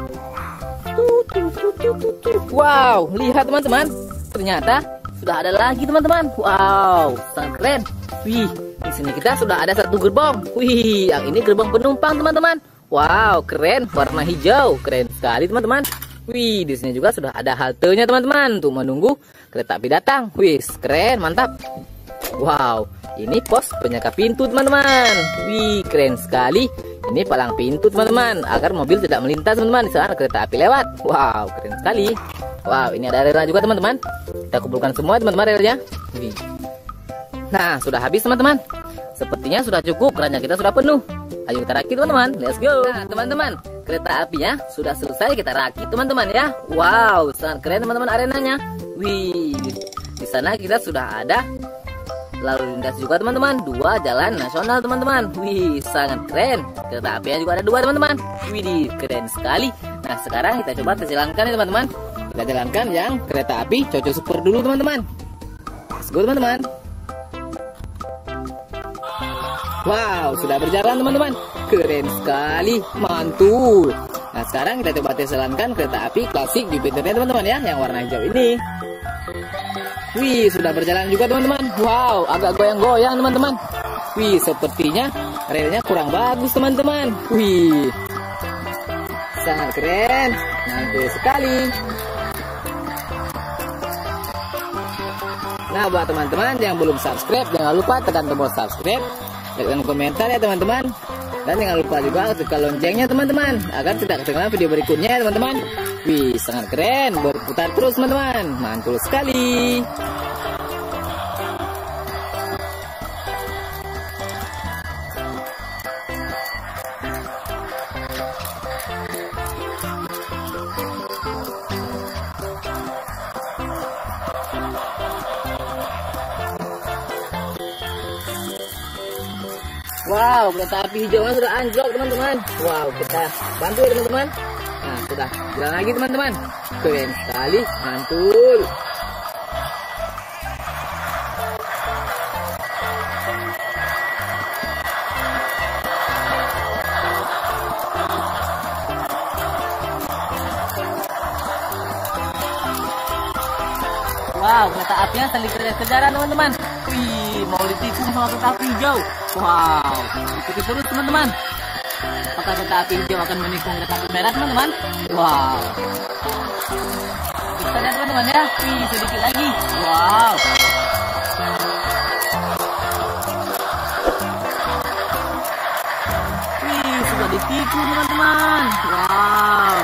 Wow, lihat teman-teman. Ternyata sudah ada lagi teman-teman. Wow, sangat keren. Wih, di sini kita sudah ada satu gerbong. Wih, yang ini gerbong penumpang teman-teman. Wow, keren, warna hijau, keren sekali teman-teman. Wih, di sini juga sudah ada haltenya teman-teman untuk menunggu kereta api datang. Wih, keren, mantap. Wow, ini pos penjaga pintu teman-teman. Wih, keren sekali. Ini palang pintu teman-teman agar mobil tidak melintas teman-teman di saat kereta api lewat. Wow, keren sekali. Wow, ini ada relnya juga teman-teman. Kita kumpulkan semua teman-teman relnya. Wih. Nah, sudah habis teman-teman. Sepertinya sudah cukup karena kita sudah penuh. Ayo kita rakit teman-teman. Let's go. Nah, teman-teman, kereta apinya sudah selesai kita rakit teman-teman ya. Wow, sangat keren teman-teman arenanya. Wih, di sana kita sudah ada lalu lintas juga teman-teman, dua jalan nasional teman-teman. Wih, sangat keren. Kereta apinya juga ada dua teman-teman. Wih, keren sekali. Nah, sekarang kita coba kita jalankan ya teman-teman. Kita jalankan yang kereta api Coco Super dulu teman-teman. Let's go teman-teman. Wow, sudah berjalan teman-teman. Keren sekali, mantul. Nah, sekarang kita coba tes jalankan kereta api klasik Jupiternya teman-teman ya, yang warna hijau ini. Wih, sudah berjalan juga teman-teman. Wow, agak goyang-goyang teman-teman. Wih, sepertinya relnya kurang bagus teman-teman. Wih, sangat keren, mantul sekali. Nah, buat teman-teman yang belum subscribe, jangan lupa tekan tombol subscribe, like dan komentar ya teman-teman. Dan jangan lupa juga tekan loncengnya teman-teman, agar tidak ketinggalan video berikutnya ya teman-teman. Wih, sangat keren, berputar terus teman-teman, mantul sekali. Wow, kereta api hijaunya sudah anjlok teman-teman. Wow, kita bantu ya teman-teman. Nah, sudah jalan lagi teman-teman. Keren sekali, mantul. Wow, kereta apinya saling kejar-kejaran teman-teman. Wih, mau ditikung sama kereta api hijau. Wow, ikuti terus teman-teman. Apakah kereta api hijau akan menikung kereta api merah teman-teman? Wow. Kita lihat teman-teman ya. Wih, sedikit lagi. Wow. Wih, sudah ditikung teman-teman. Wow.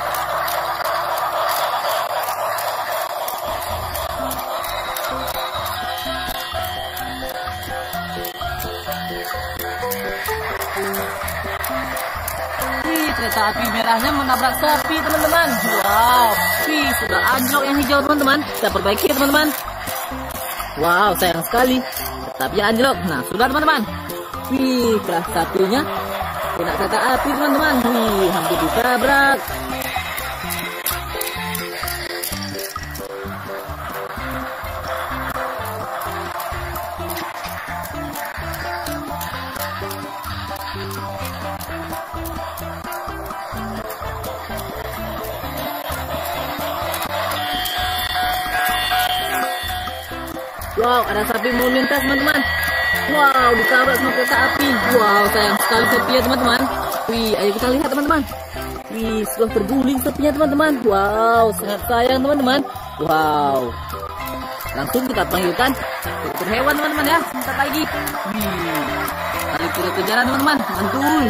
Wih, kereta api merahnya menabrak topi teman-teman. Wow, wih, sudah anjlok yang hijau teman-teman. Kita perbaiki ya teman-teman. Wow, sayang sekali, kereta api anjlok. Nah, sudah teman-teman. Wih, kelas satunya kena kereta api teman-teman. Wih, hampir ditabrak. Wow, ada sapi mau lintas teman-teman. Wow, ditabrak sama kereta api. Wow, sayang sekali sapinya teman-teman. Wih, ayo kita lihat teman-teman. Wih, sudah terguling sapinya teman-teman. Wow, sangat sayang teman-teman. Wow, langsung kita panggilkan dokter hewan teman-teman ya. Sebentar lagi. Wih, tarik kita kejaran teman-teman. Mantul.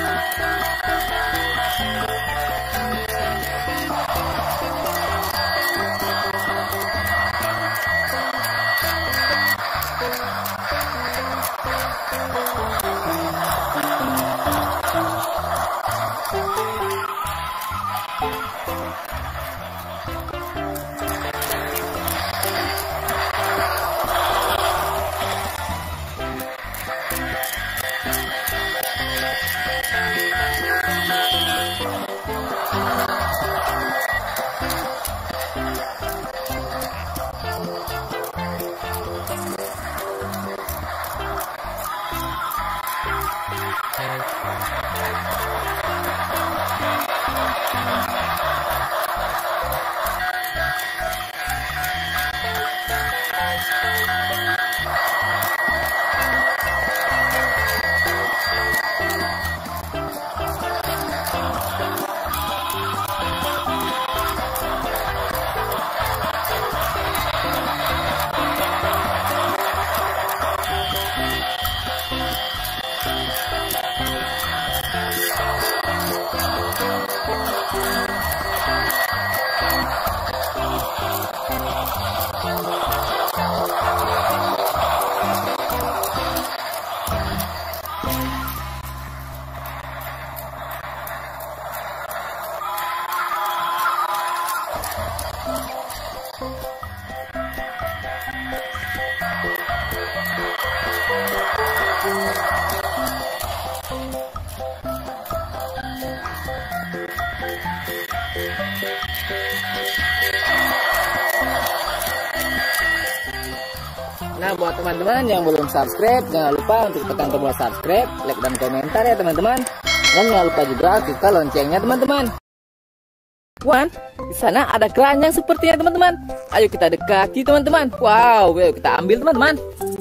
Nah, buat teman-teman yang belum subscribe, jangan lupa untuk tekan tombol subscribe, like dan komentar ya teman-teman. Dan jangan lupa juga aktifkan loncengnya teman-teman. Wan, di sana ada keranjang sepertinya teman-teman. Ayo kita dekati teman-teman. Wow, ayo kita ambil teman-teman.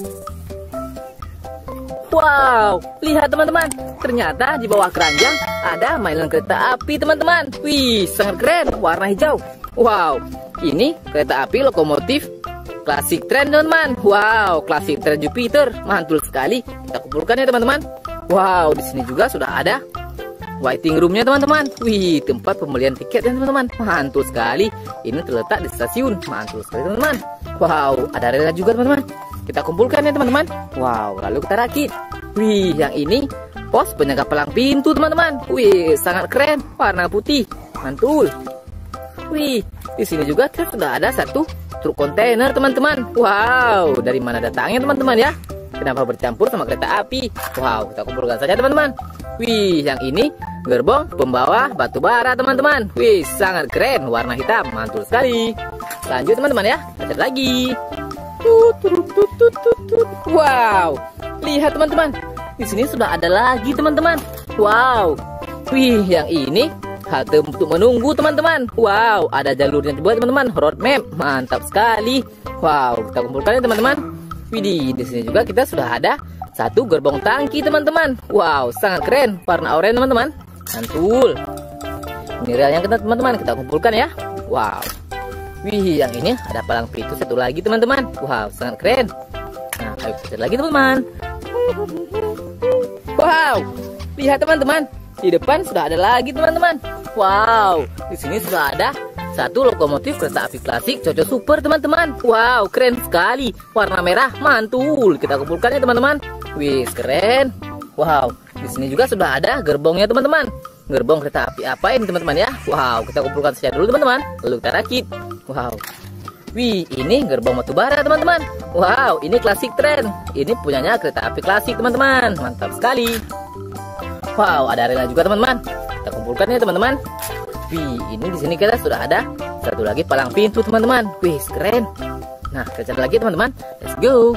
Wow, lihat teman-teman. Ternyata di bawah keranjang ada mainan kereta api teman-teman. Wih, sangat keren, warna hijau. Wow, ini kereta api lokomotif klasik tren teman-teman. Wow, klasik tren Jupiter, mantul sekali. Kita kumpulkan ya teman-teman. Wow, di sini juga sudah ada waiting roomnya teman-teman. Wih, tempat pembelian tiket ya teman-teman. Mantul sekali. Ini terletak di stasiun. Mantul sekali teman-teman. Wow, ada rel juga teman-teman. Kita kumpulkan ya teman-teman. Wow, lalu kita rakit. Wih, yang ini pos penjaga palang pintu teman-teman. Wih, sangat keren. Warna putih. Mantul. Wih, di sini juga sudah ada satu truk kontainer teman-teman. Wow, dari mana datangnya teman-teman ya? Kenapa bercampur sama kereta api? Wow, kita kumpulkan saja teman-teman. Wih, yang ini gerbong pembawa batu bara teman-teman. Wih, sangat keren, warna hitam, mantul sekali. Lanjut teman-teman ya, lanjut lagi. Tut, tut, tut, tut, tut, tut. Wow, lihat teman-teman, di sini sudah ada lagi teman-teman. Wow, wih, yang ini halte untuk menunggu teman-teman. Wow, ada jalurnya juga teman-teman, road map, mantap sekali. Wow, kita kumpulkan ya teman-teman. Widih, di sini juga kita sudah ada satu gerbong tangki teman-teman. Wow, sangat keren, warna oranye teman-teman. Mantul. Ini rel yang kita teman-teman kita kumpulkan ya. Wow. Wih, yang ini ada palang pintu satu lagi teman-teman. Wow, sangat keren. Nah, ayo kita lagi teman-teman. Wow, lihat teman-teman, di depan sudah ada lagi teman-teman. Wow, di sini sudah ada satu lokomotif kereta api klasik Coco Super teman-teman. Wow, keren sekali, warna merah, mantul. Kita kumpulkan ya teman-teman. Wih, keren. Wow, di sini juga sudah ada gerbongnya teman-teman. Gerbong kereta api apa ini teman-teman ya? Wow, kita kumpulkan saja dulu teman-teman, lalu kita rakit. Wow. Wih, ini gerbong batubara teman-teman. Wow, ini klasik tren. Ini punyanya kereta api klasik teman-teman. Mantap sekali. Wow, ada arena juga teman-teman. Kita kumpulkan ya teman-teman. Wih, ini di sini kita sudah ada satu lagi palang pintu teman-teman. Wih, keren. Nah, kita cari lagi teman-teman. Let's go.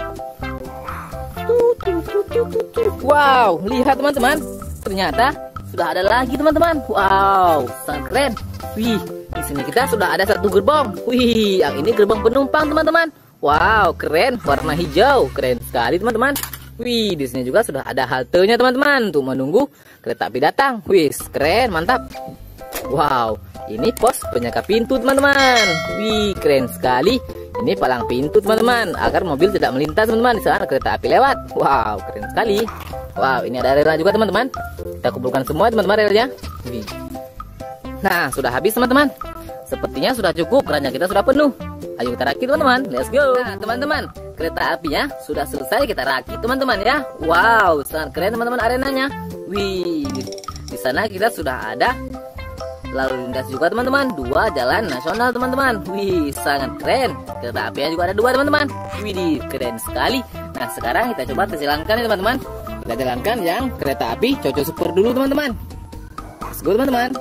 Wow, lihat teman-teman. Ternyata sudah ada lagi teman-teman. Wow, sangat keren. Wih, di sini kita sudah ada satu gerbong. Wih, yang ini gerbong penumpang teman-teman. Wow, keren, warna hijau, keren sekali teman-teman. Wih, di sini juga sudah ada haltenya teman-teman untuk menunggu kereta api datang. Wih, keren, mantap. Wow, ini pos penjaga pintu teman-teman. Wih, keren sekali. Ini palang pintu teman-teman agar mobil tidak melintas teman-teman di saat kereta api lewat. Wow, keren sekali. Wow, ini ada relnya juga teman-teman. Kita kumpulkan semua teman-teman relnya. Wih. Nah, sudah habis teman-teman. Sepertinya sudah cukup karena kita sudah penuh. Ayo kita rakit teman-teman, let's go. Nah teman-teman, kereta apinya sudah selesai kita rakit teman-teman ya. Wow, sangat keren teman-teman arenanya. Wih, di, di sana kita sudah ada lalu lintas juga teman-teman, dua jalan nasional teman-teman. Wih, sangat keren. Kereta apinya juga ada dua teman-teman. Wih, keren sekali. Nah sekarang kita coba kita jalankan ya teman-teman. Kita jalankan yang kereta api Coco Super dulu teman-teman. Let's go teman-teman.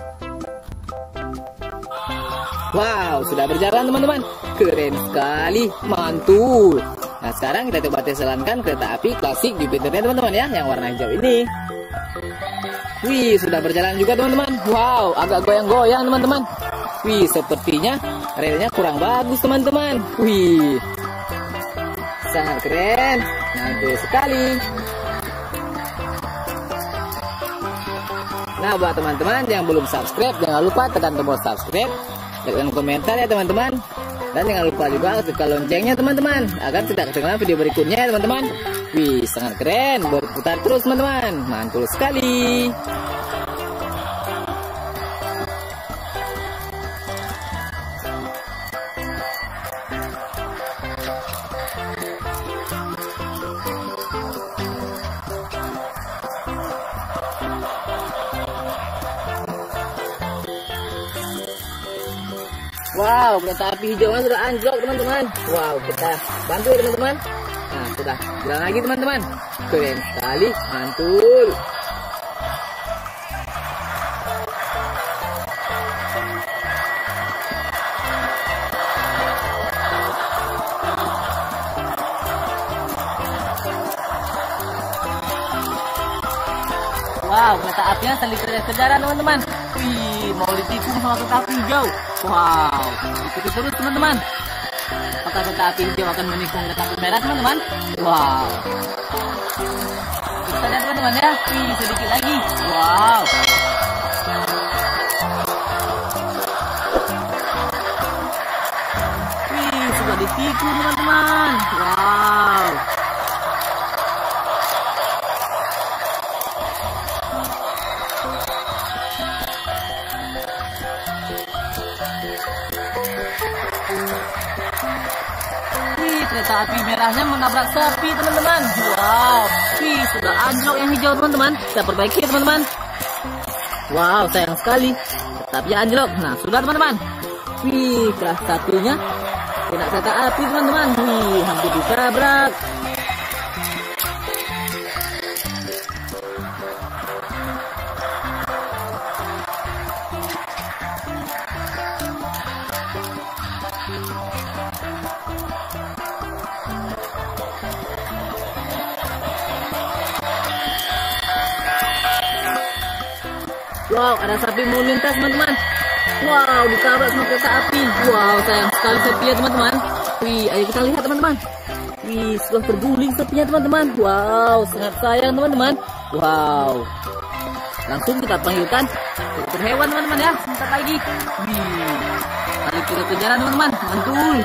Wow, sudah berjalan teman-teman. Keren sekali, mantul. Nah sekarang kita coba tes jalankan kereta api klasik Jupiternya teman-teman ya, yang warna hijau ini. Wih, sudah berjalan juga teman-teman. Wow, agak goyang-goyang teman-teman. Wih, sepertinya relnya kurang bagus teman-teman. Wih, sangat keren, mantul sekali. Nah buat teman-teman yang belum subscribe, jangan lupa tekan tombol subscribe dan komentar ya teman-teman. Dan jangan lupa juga tekan loncengnya teman-teman agar tidak ketinggalan video berikutnya ya teman-teman. Wih, sangat keren, berputar terus teman-teman, mantul sekali. Wow, kereta api hijaunya sudah anjlok teman-teman. Wow, kita bantu ya teman-teman. Nah, sudah jalan lagi teman-teman. Keren sekali, mantul. Wow, kereta apinya saling kejar-kejaran teman-teman. Wih, mau ditikung sama kereta api hijau. Wow, ikuti terus teman-teman. Apakah kereta api hijau akan menikung kereta api merah teman-teman? Wow. Kita lihat teman-teman ya. Wih, sedikit lagi. Wow. Wih, sudah ditikung teman-teman. Wow. Kereta api merahnya menabrak sapi teman-teman. Wow, wih, sudah anjlok yang hijau teman-teman. Kita perbaiki ya teman-teman. Wow, sayang sekali kereta api anjlok. Nah sudah teman-teman. Wih, kelas satunya kena kereta api teman-teman. Wih, hampir ditabrak. Wow, ada sapi mau lintas teman-teman. Wow, ditabrak sama kereta api. Wow, sayang sekali sapinya teman-teman. Wih, ayo kita lihat teman-teman. Wih, sudah terguling sapinya teman-teman. Wow, sangat sayang teman-teman. Wow, langsung kita panggilkan dokter hewan teman-teman ya. Sebentar lagi. Wih, tarik kita kejaran teman-teman. Mantul.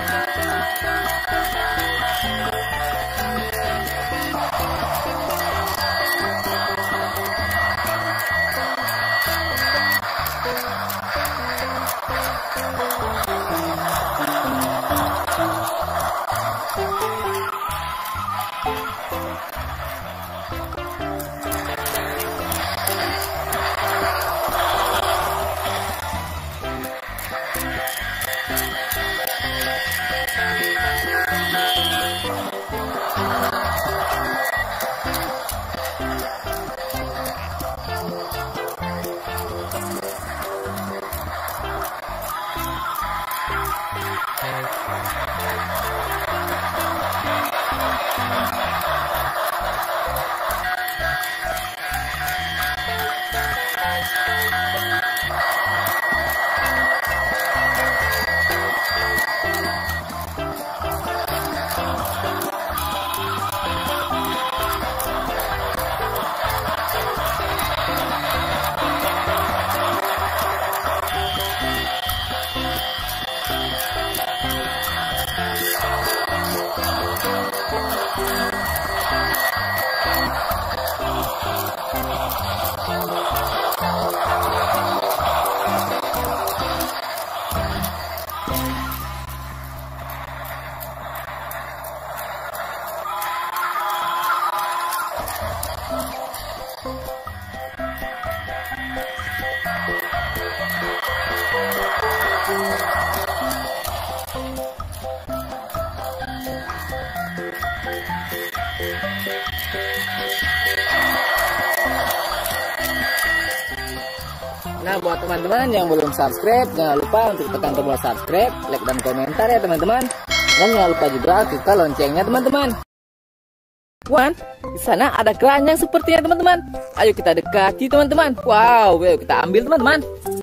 Nah, buat teman-teman yang belum subscribe, jangan lupa untuk tekan tombol subscribe, like dan komentar ya teman-teman. Dan jangan lupa juga aktifkan loncengnya teman-teman. Wan, di sana ada keranjang sepertinya teman-teman. Ayo kita dekati teman-teman. Wow, ayo kita ambil teman-teman.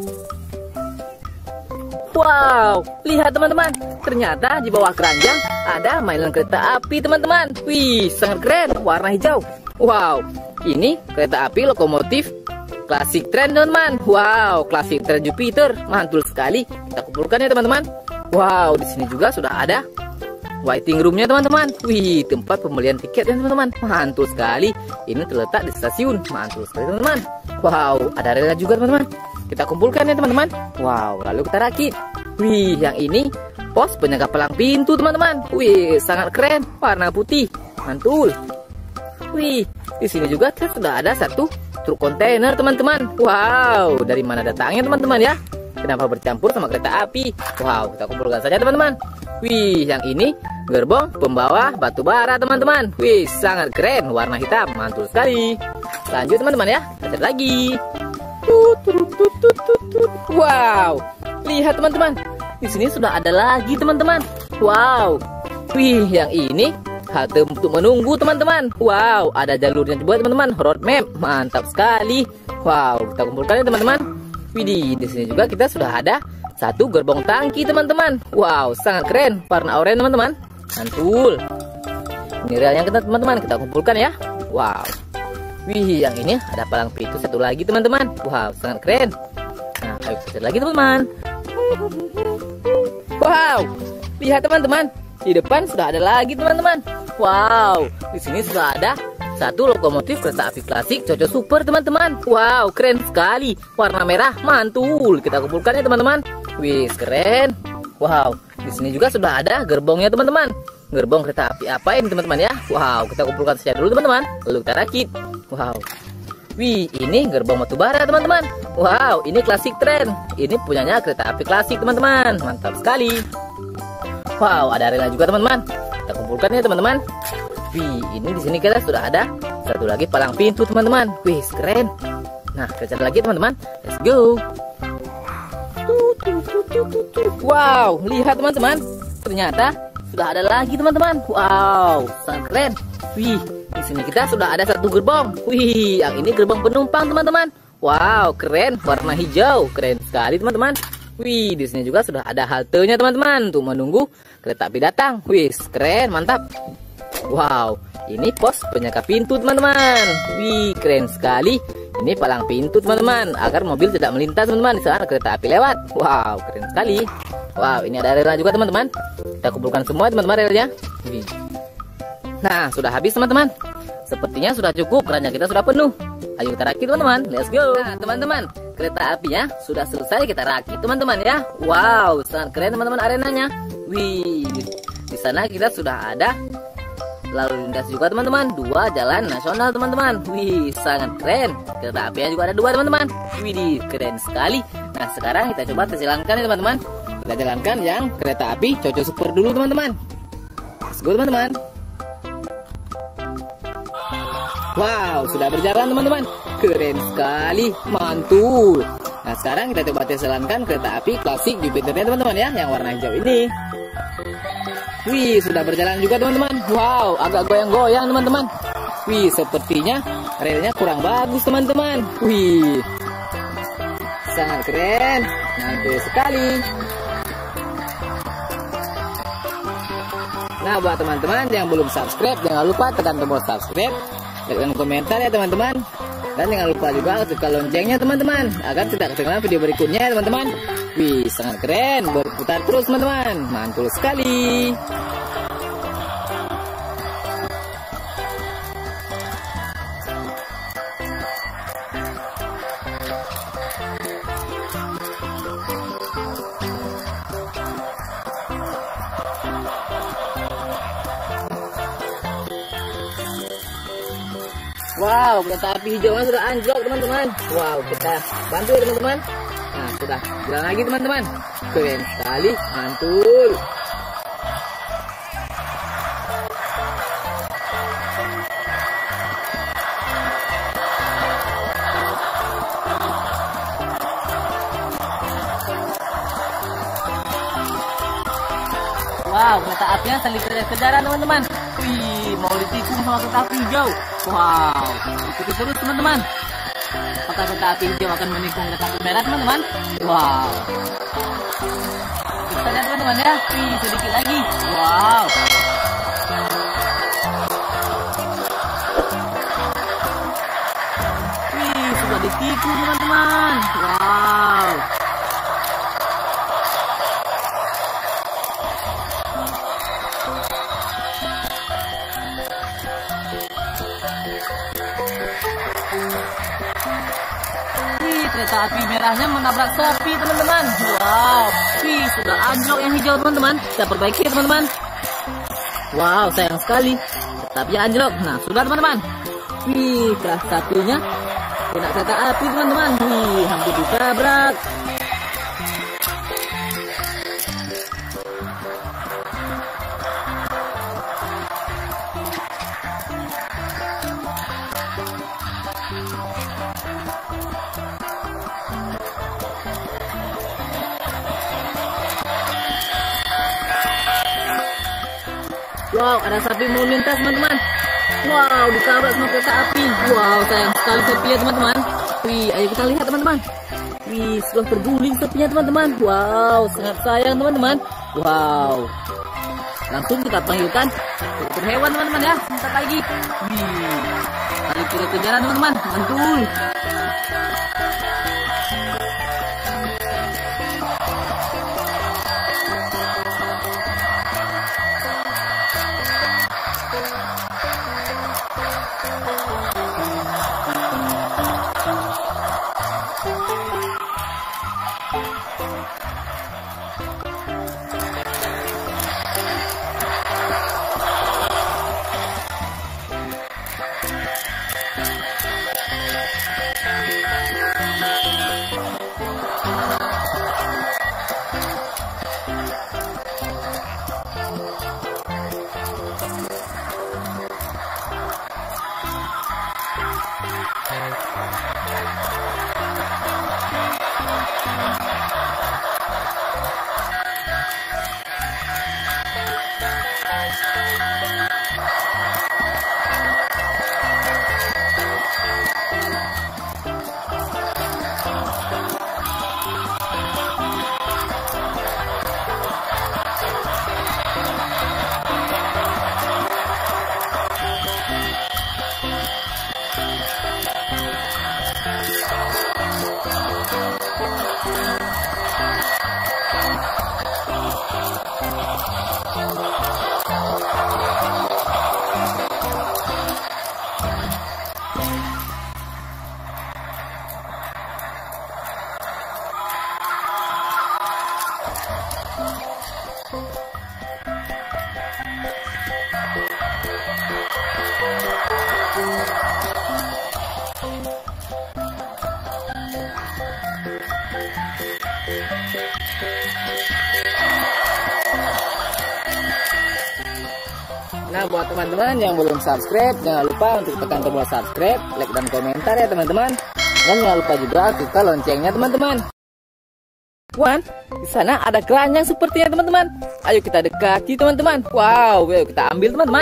Wow, lihat teman-teman. Ternyata di bawah keranjang ada mainan kereta api teman-teman. Wih, sangat keren, warna hijau. Wow, ini kereta api lokomotif klasik tren teman-teman. Wow, klasik tren Jupiter, mantul sekali. Kita kumpulkan ya teman-teman. Wow, di sini juga sudah ada waiting roomnya teman-teman. Wih, tempat pembelian tiket ya teman-teman. Mantul sekali. Ini terletak di stasiun. Mantul sekali teman-teman. Wow, ada relnya juga teman-teman. Kita kumpulkan ya teman-teman. Wow, lalu kita rakit. Wih, yang ini pos penjaga palang pintu teman-teman. Wih, sangat keren. Warna putih. Mantul. Wih, di sini juga kita sudah ada satu truk kontainer teman-teman. Wow, dari mana datangnya teman-teman ya? Kenapa bercampur sama kereta api? Wow, kita kumpulkan saja teman-teman. Wih, yang ini gerbong pembawa batu bara teman-teman. Wih, sangat keren, warna hitam, mantul sekali. Lanjut teman-teman ya, kita lagi. Wow, lihat teman-teman. Di sini sudah ada lagi teman-teman. Wow, wih, yang ini halte untuk menunggu teman-teman. Wow, ada jalurnya juga teman-teman, road map, mantap sekali. Wow, kita kumpulkan ya teman-teman. Widih, di sini juga kita sudah ada satu gerbong tangki teman-teman. Wow, sangat keren, warna oranye teman-teman. Mantul. Ini rel yang kita teman-teman kita kumpulkan ya. Wow. Wih, yang ini ada palang pintu satu lagi teman-teman. Wow, sangat keren. Nah, ayo kita lagi teman-teman. Wow, lihat teman-teman. Di depan sudah ada lagi teman-teman. Wow, di sini sudah ada satu lokomotif kereta api klasik Coco Super teman-teman. Wow, keren sekali. Warna merah, mantul. Kita kumpulkan ya teman-teman. Wih, keren. Wow, di sini juga sudah ada gerbongnya teman-teman. Gerbong kereta api apa ini teman-teman ya? Wow, kita kumpulkan saja dulu teman-teman. Lalu kita rakit. Wow. Wih, ini gerbong batu bara teman-teman. Wow, ini klasik tren. Ini punyanya kereta api klasik teman-teman. Mantap sekali. Wow, ada relnya juga teman-teman. Kita kumpulkan ya teman-teman. Wih, ini di sini kita sudah ada satu lagi palang pintu teman-teman. Wih, keren. Nah, kita cari lagi teman-teman. Let's go. Wow, lihat teman-teman. Ternyata sudah ada lagi teman-teman. Wow, sangat keren. Wih, di sini kita sudah ada satu gerbong. Wih, yang ini gerbong penumpang teman-teman. Wow, keren. Warna hijau, keren sekali teman-teman. Wih, di sini juga sudah ada haltenya teman-teman untuk menunggu kereta api datang. Wih, keren, mantap. Wow, ini pos penjaga pintu teman-teman. Wih, keren sekali. Ini palang pintu teman-teman, agar mobil tidak melintas teman-teman di saat kereta api lewat. Wow, keren sekali. Wow, ini ada relnya juga teman-teman. Kita kumpulkan semua teman-teman relnya. Wih. Nah, sudah habis teman-teman. Sepertinya sudah cukup, keranjang kita sudah penuh. Ayo kita rakit teman-teman. Let's go. Nah, teman-teman, kereta apinya sudah selesai kita rakit teman-teman ya. Wow, sangat keren teman-teman arenanya. Wih, di sana kita sudah ada lalu lintas juga teman-teman, dua jalan nasional teman-teman. Wih, sangat keren. Kereta apinya juga ada dua teman-teman. Wih, keren sekali. Nah, sekarang kita coba kita jalankan ya teman-teman. Kita jalankan yang kereta api Coco Super dulu teman-teman. Let's go teman-teman. Wow, sudah berjalan teman-teman. Keren sekali, mantul. Nah, sekarang kita coba tes jalankan kereta api klasik Jupiternya teman-teman ya, yang warna hijau ini. Wih, sudah berjalan juga teman-teman. Wow, agak goyang-goyang teman-teman. Wih, sepertinya relnya kurang bagus teman-teman. Wih, sangat keren, mantul sekali. Nah, buat teman-teman yang belum subscribe, jangan lupa tekan tombol subscribe, like dan komentar ya teman-teman. Dan jangan lupa juga tekan loncengnya teman-teman, agar tidak ketinggalan video berikutnya ya teman-teman. Wih, sangat keren, berputar terus teman-teman, mantul sekali. Wow, kereta api hijaunya sudah anjlok teman-teman. Wow, kita bantu ya teman-teman. Nah, sudah jalan lagi teman-teman. Keren sekali, mantul. Wow, kereta apinya saling kejar-kejaran teman-teman. Wih, mau ditikung sama kereta api hijau. Wow, ikuti terus teman-teman. Apakah kereta api hijau akan menikung kereta api merah teman-teman? Wow. Kita lihat teman-teman ya. Wih, sedikit lagi. Wow. Wih, sudah ditikung teman-teman. Wow. Kereta api merahnya menabrak Sophie teman-teman. Wow, wih, sudah anjlok yang hijau teman-teman. Kita perbaiki ya teman-teman. Wow, sayang sekali kereta apinya anjlok. Nah, sudah teman-teman. Wih, kelas satunya kena kereta api teman-teman. Wih, hampir ditabrak. Wow, ada sapi mau lintas teman-teman. Wow, ditabrak sama kereta api. Wow, sayang sekali sapinya teman-teman. Wih, ayo kita lihat teman-teman. Wih, sudah terguling sapinya teman-teman. Wow, sangat sayang teman-teman. Wow, langsung kita panggilkan dokter hewan teman-teman ya. Sebentar lagi. Wih, tadi kejar-kejaran teman-teman. Mantul. Nah, buat teman-teman yang belum subscribe, jangan lupa untuk tekan tombol subscribe, like dan komentar ya teman-teman. Dan jangan lupa juga aktifkan loncengnya teman-teman. Wan, di sana ada keranjang sepertinya teman-teman. Ayo kita dekati teman-teman. Wow, ayo kita ambil teman-teman.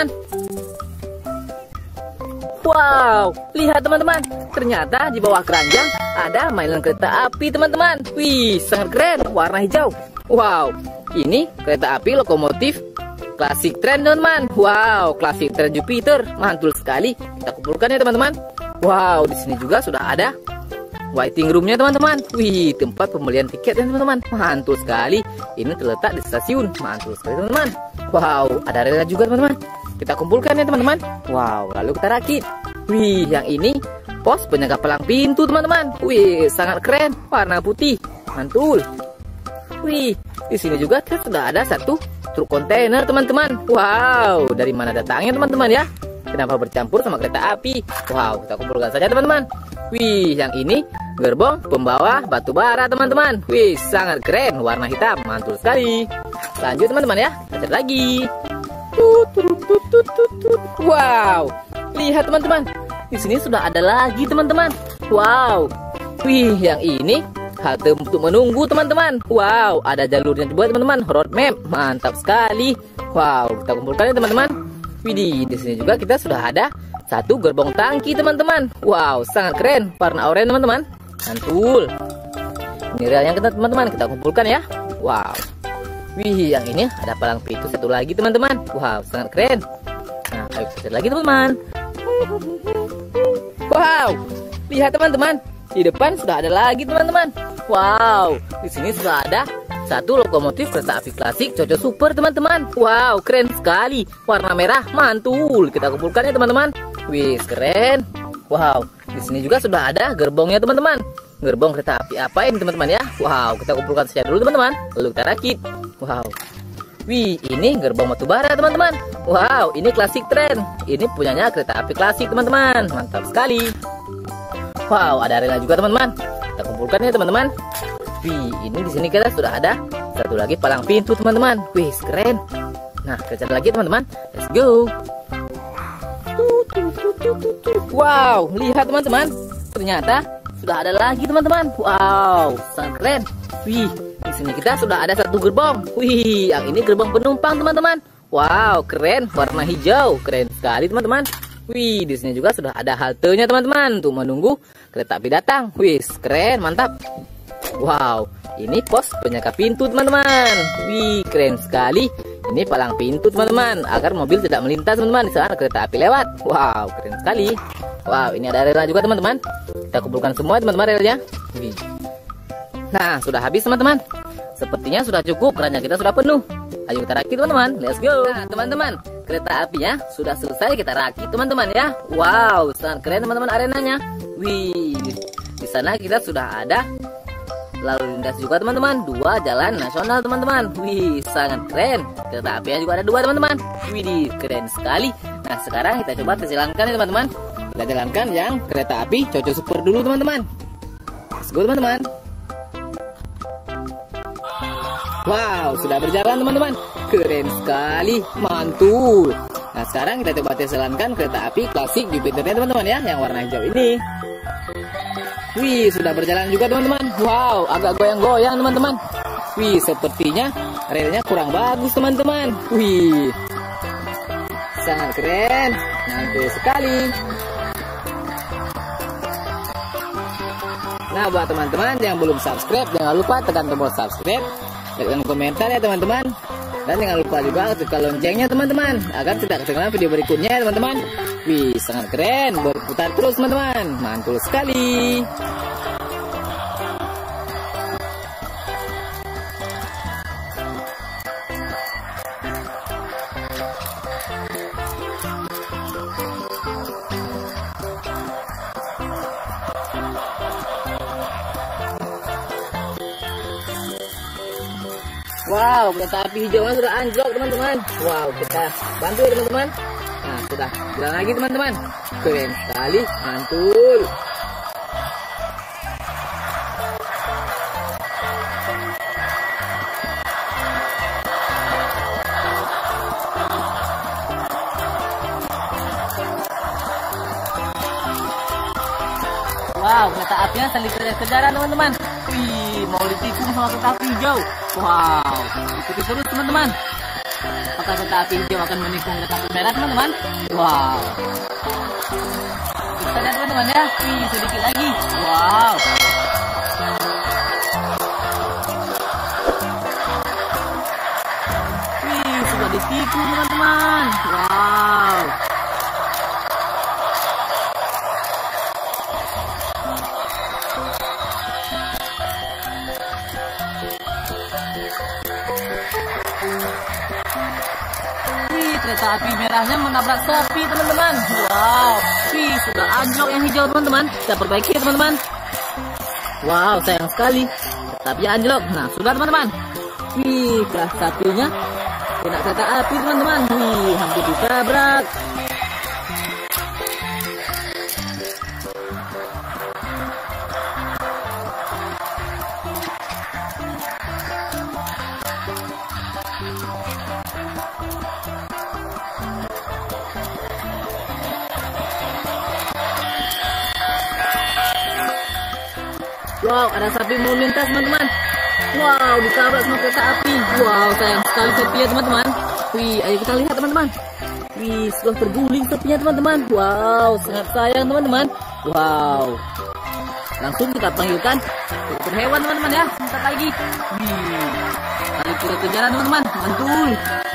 Wow, lihat teman-teman. Ternyata di bawah keranjang ada mainan kereta api teman-teman. Wih, sangat keren, warna hijau. Wow, ini kereta api lokomotif klasik tren teman-teman. Wow, klasik tren Jupiter, mantul sekali. Kita kumpulkan ya teman-teman. Wow, di sini juga sudah ada waiting roomnya teman-teman. Wih, tempat pembelian tiket ya teman-teman. Mantul sekali. Ini terletak di stasiun. Mantul sekali teman-teman. Wow, ada relnya juga teman-teman. Kita kumpulkan ya teman-teman. Wow, lalu kita rakit. Wih, yang ini pos penjaga palang pintu teman-teman. Wih, sangat keren, warna putih, mantul. Wih, di sini juga kita sudah ada satu truk kontainer teman-teman. Wow, dari mana datangnya teman-teman ya? Kenapa bercampur sama kereta api? Wow, kita kumpulkan saja teman-teman. Wih, yang ini gerbong pembawa batu bara teman-teman. Wih, sangat keren, warna hitam, mantul sekali. Lanjut teman-teman ya, kita cari lagi. Tut, tut, tut, tut, tut, tut. Wow, lihat teman-teman, di sini sudah ada lagi teman-teman. Wow, wih, yang ini halte untuk menunggu teman-teman. Wow, ada jalurnya juga teman-teman, road map, mantap sekali. Wow, kita kumpulkan ya teman-teman. Widih, di sini juga kita sudah ada satu gerbong tangki teman-teman. Wow, sangat keren, warna oranye teman-teman. Mantul. Ini rel yang kita teman-teman kita kumpulkan ya. Wow. Wih, yang ini ada palang pintu satu lagi teman-teman. Wow, sangat keren. Nah, ayo kita lagi teman-teman. Wow, lihat teman-teman, di depan sudah ada lagi teman-teman. Wow, di sini sudah ada satu lokomotif kereta api klasik Coco Super teman-teman. Wow, keren sekali, warna merah, mantul. Kita kumpulkan ya teman-teman. Wih, keren. Wow, di sini juga sudah ada gerbongnya teman-teman. Gerbong kereta api apa ini teman-teman ya? Wow, kita kumpulkan saja dulu teman-teman, lalu kita rakit. Wow. Wih, ini gerbong batu bara teman-teman. Wow, ini klasik tren. Ini punyanya kereta api klasik teman-teman. Mantap sekali. Wow, ada relnya juga teman-teman. Kita kumpulkan ya teman-teman. Wih, ini di sini kita sudah ada satu lagi palang pintu teman-teman. Wih, keren. Nah, kita cari lagi teman-teman. Let's go. Wow, lihat teman-teman, ternyata sudah ada lagi teman-teman. Wow, sangat keren. Wih, di sini kita sudah ada satu gerbong. Wih, yang ini gerbong penumpang teman-teman. Wow, keren, warna hijau, keren sekali teman-teman. Wih, di sini juga sudah ada haltenya teman-teman untuk menunggu kereta api datang. Wih, keren, mantap. Wow, ini pos penjaga pintu teman-teman. Wih, keren sekali. Ini palang pintu teman-teman, agar mobil tidak melintas teman-teman di saat kereta api lewat. Wow, keren sekali. Wow, ini ada relnya juga teman-teman. Kita kumpulkan semua teman-teman relnya. Wih. Nah, sudah habis teman-teman. Sepertinya sudah cukup karena kita sudah penuh. Ayo kita rakit teman-teman. Let's go. Nah, teman-teman, kereta apinya sudah selesai kita rakit teman-teman ya. Wow, sangat keren teman-teman arenanya. Wih, di sana kita sudah ada lalu lintas juga teman-teman, dua jalan nasional teman-teman. Wih, sangat keren. Kereta apinya juga ada dua teman-teman. Wih, keren sekali. Nah, sekarang kita coba kita jalankan ya teman-teman. Kita jalankan yang kereta api Coco Super dulu teman-teman. Let's go teman-teman. Wow, sudah berjalan teman-teman. Keren sekali, mantul. Nah, sekarang kita coba tes jalankan kereta api klasik Jupiternya teman-teman ya, yang warna hijau ini. Wih, sudah berjalan juga teman-teman. Wow, agak goyang-goyang teman-teman. Wih, sepertinya relnya kurang bagus teman-teman. Wih, sangat keren, mantul sekali. Nah, buat teman-teman yang belum subscribe, jangan lupa tekan tombol subscribe, dan komentar ya teman-teman. Dan jangan lupa juga tekan loncengnya teman-teman, agar tidak ketinggalan video berikutnya ya teman-teman. Wih, sangat keren, berputar terus teman-teman, mantul sekali. Wow, kereta api hijaunya sudah anjlok teman-teman. Wow, kita bantu ya teman-teman. Nah, sudah jalan lagi teman-teman. Keren sekali, mantul. Wow, kereta apinya saling kejar-kejaran teman-teman. Wih, mau ditikung sama kereta api hijau. Wow, ikuti terus teman-teman. Apakah kereta api hijau akan menikung kereta api merah teman-teman? Wow. Kita lihat teman-teman ya. Wih, sedikit lagi. Wow. Wih, sudah ditikung teman-teman. Wow. Kereta api merahnya menabrak topi teman-teman. Wow, wih, sudah anjlok yang hijau teman-teman. Kita perbaiki ya teman-teman. Wow, sayang sekali kereta api anjlok. Nah, sudah teman-teman. Wih, kelas satunya kena kereta api teman-teman. Wih, hampir ditabrak. Wow, ada sapi mau lintas teman-teman. Wow, ditabrak sama kereta api. Wow, sayang sekali sapinya teman-teman. Wih, ayo kita lihat teman-teman. Wih, sudah terguling sapinya teman-teman. Wow, sangat sayang teman-teman. Wow, langsung kita panggilkan dokter hewan teman-teman ya. Sebentar lagi. Wih, ayo kita ke jalan teman-teman. Mantul.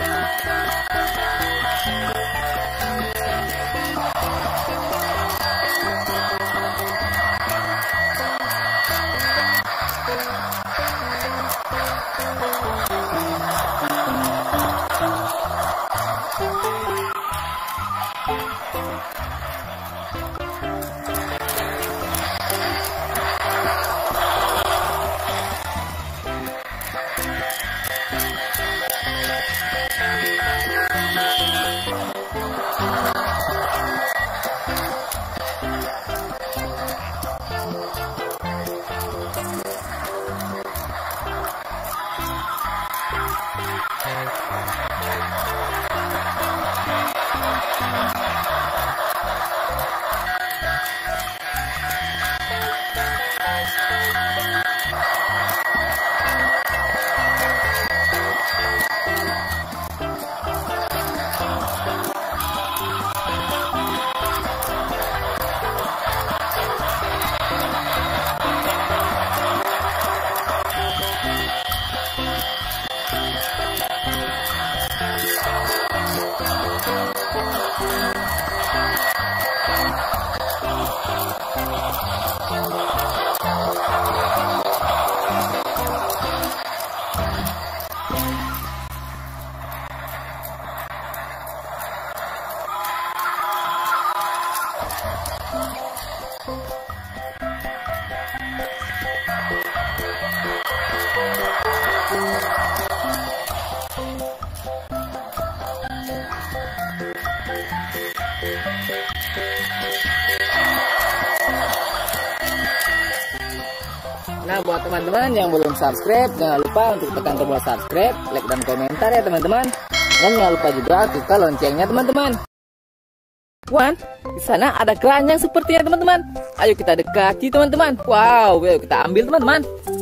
Nah, buat teman-teman yang belum subscribe, jangan lupa untuk tekan tombol subscribe, like dan komentar ya teman-teman. Dan jangan lupa juga aktifkan loncengnya teman-teman. Wan, di sana ada keranjang sepertinya teman-teman. Ayo kita dekati teman-teman. Wow, ayo kita ambil teman-teman.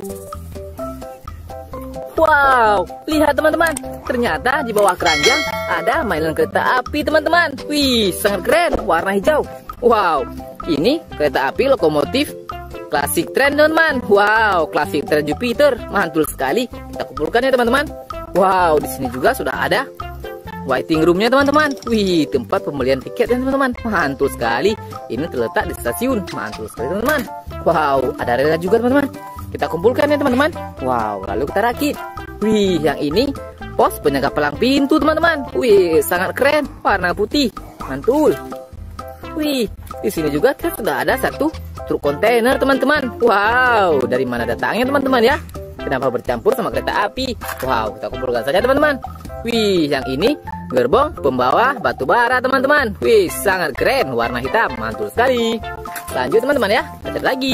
Wow, lihat teman-teman. Ternyata di bawah keranjang ada mainan kereta api teman-teman. Wih, sangat keren, warna hijau. Wow, ini kereta api lokomotif klasik tren teman-teman. Wow, klasik tren Jupiter, mantul sekali. Kita kumpulkan ya teman-teman. Wow, di sini juga sudah ada waiting roomnya teman-teman. Wih, tempat pembelian tiket ya teman-teman. Mantul sekali. Ini terletak di stasiun. Mantul sekali teman-teman. Wow, ada rel juga teman-teman. Kita kumpulkan ya teman-teman. Wow, lalu kita rakit. Wih, yang ini pos penjaga palang pintu teman-teman. Wih, sangat keren. Warna putih. Mantul. Wih, di sini juga kita sudah ada satu truk kontainer teman-teman. Wow, dari mana datangnya teman-teman ya? Kenapa bercampur sama kereta api? Wow, kita kumpulkan saja teman-teman. Wih, yang ini gerbong pembawa batu bara teman-teman. Wih, sangat keren, warna hitam, mantul sekali. Lanjut teman-teman ya, kita cari lagi.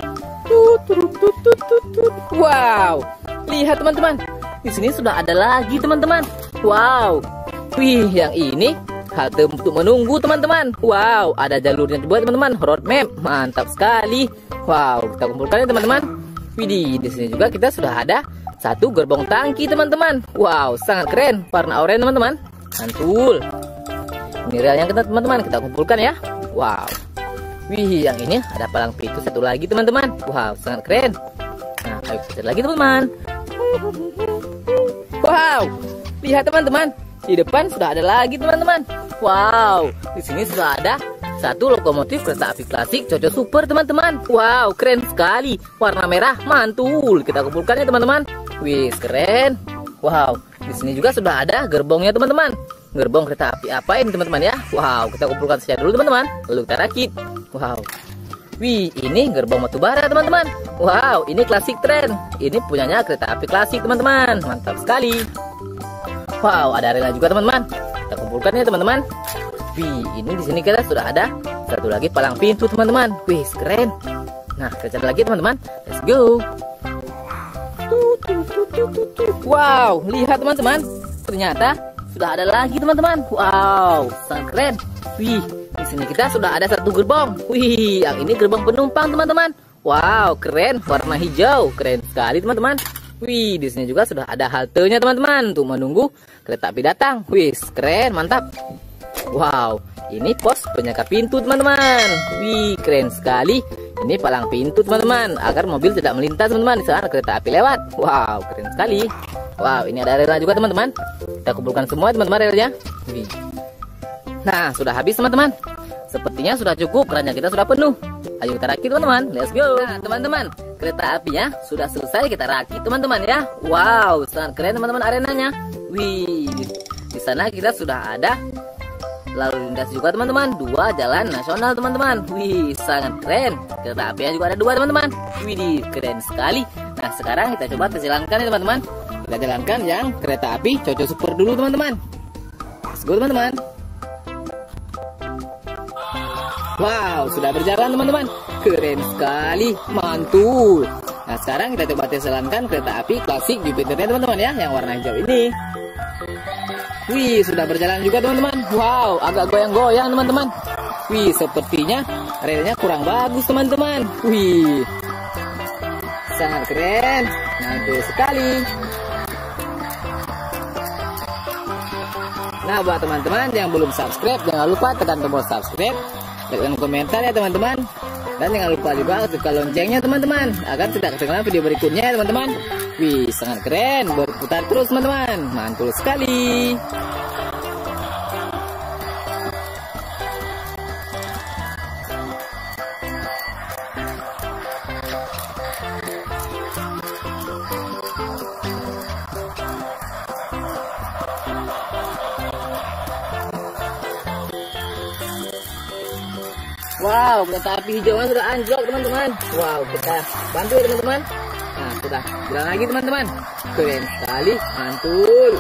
Wow, lihat teman-teman. Di sini sudah ada lagi teman-teman. Wow, wih, yang ini halte untuk menunggu teman-teman. Wow, ada jalurnya juga teman-teman, road map, mantap sekali. Wow, kita kumpulkan ya teman-teman. Widih, di sini juga kita sudah ada satu gerbong tangki teman-teman. Wow, sangat keren, warna oranye teman-teman. Mantul. Ini rel yang kita teman-teman kita kumpulkan ya. Wow. Wih, yang ini ada palang pintu satu lagi teman-teman. Wow, sangat keren. Nah, ayo kita lagi teman-teman. Wow, lihat teman-teman. Di depan sudah ada lagi teman-teman. Wow, di sini sudah ada satu lokomotif kereta api klasik Coco Super teman-teman. Wow, keren sekali. Warna merah, mantul. Kita kumpulkan ya teman-teman. Wih, keren. Wow, di sini juga sudah ada gerbongnya teman-teman. Gerbong kereta api apa ini teman-teman ya? Wow, kita kumpulkan saja dulu teman-teman. Lalu kita rakit. Wow. Wih, ini gerbong batubara teman-teman. Wow, ini klasik tren. Ini punyanya kereta api klasik teman-teman. Mantap sekali. Wow, ada arena juga teman-teman. Kita kumpulkan ya teman-teman. Wih, ini di sini kita sudah ada satu lagi palang pintu teman-teman. Wih, keren. Nah, kita cari lagi teman-teman. Let's go. Wow, lihat teman-teman. Ternyata sudah ada lagi teman-teman. Wow, sangat keren. Wih, di sini kita sudah ada satu gerbong. Wih, yang ini gerbong penumpang teman-teman. Wow, keren, warna hijau, keren sekali teman-teman. Wih, di sini juga sudah ada haltenya teman-teman untuk menunggu kereta api datang. Wih, keren, mantap. Wow, ini pos penjaga pintu teman-teman. Wih, keren sekali. Ini palang pintu teman-teman agar mobil tidak melintas teman-teman di saat kereta api lewat. Wow, keren sekali. Wow, ini ada relnya juga teman-teman. Kita kumpulkan semua teman-teman relnya. Wih. Nah, sudah habis teman-teman. Sepertinya sudah cukup karena kita sudah penuh. Ayo kita rakit teman-teman, let's go. Nah teman-teman, kereta apinya sudah selesai kita rakit teman-teman ya. Wow, sangat keren teman-teman arenanya. Wih, di sana kita sudah ada lalu lintas juga teman-teman, dua jalan nasional teman-teman. Wih, sangat keren. Kereta apinya juga ada dua teman-teman. Wih, keren sekali. Nah sekarang kita coba kita jalankan ya teman-teman. Kita jalankan yang kereta api Coco Super dulu teman-teman. Let's go teman-teman. Wow, sudah berjalan teman-teman. Keren sekali, mantul. Nah sekarang kita coba tes jalankan kereta api klasik Jupiternya teman-teman ya, yang warna hijau ini. Wih, sudah berjalan juga teman-teman. Wow, agak goyang-goyang teman-teman. Wih, sepertinya relnya kurang bagus teman-teman. Wih, sangat keren, mantul sekali. Nah buat teman-teman yang belum subscribe, jangan lupa tekan tombol subscribe dan komentar ya teman-teman. Dan jangan lupa juga tekan loncengnya teman-teman agar tidak ketinggalan video berikutnya ya teman-teman. Wih, sangat keren, berputar terus teman-teman, mantul sekali. Wow, kereta api hijaunya sudah anjlok teman-teman. Wow, kita bantu ya teman-teman. Nah, sudah jalan lagi teman-teman. Keren sekali, mantul.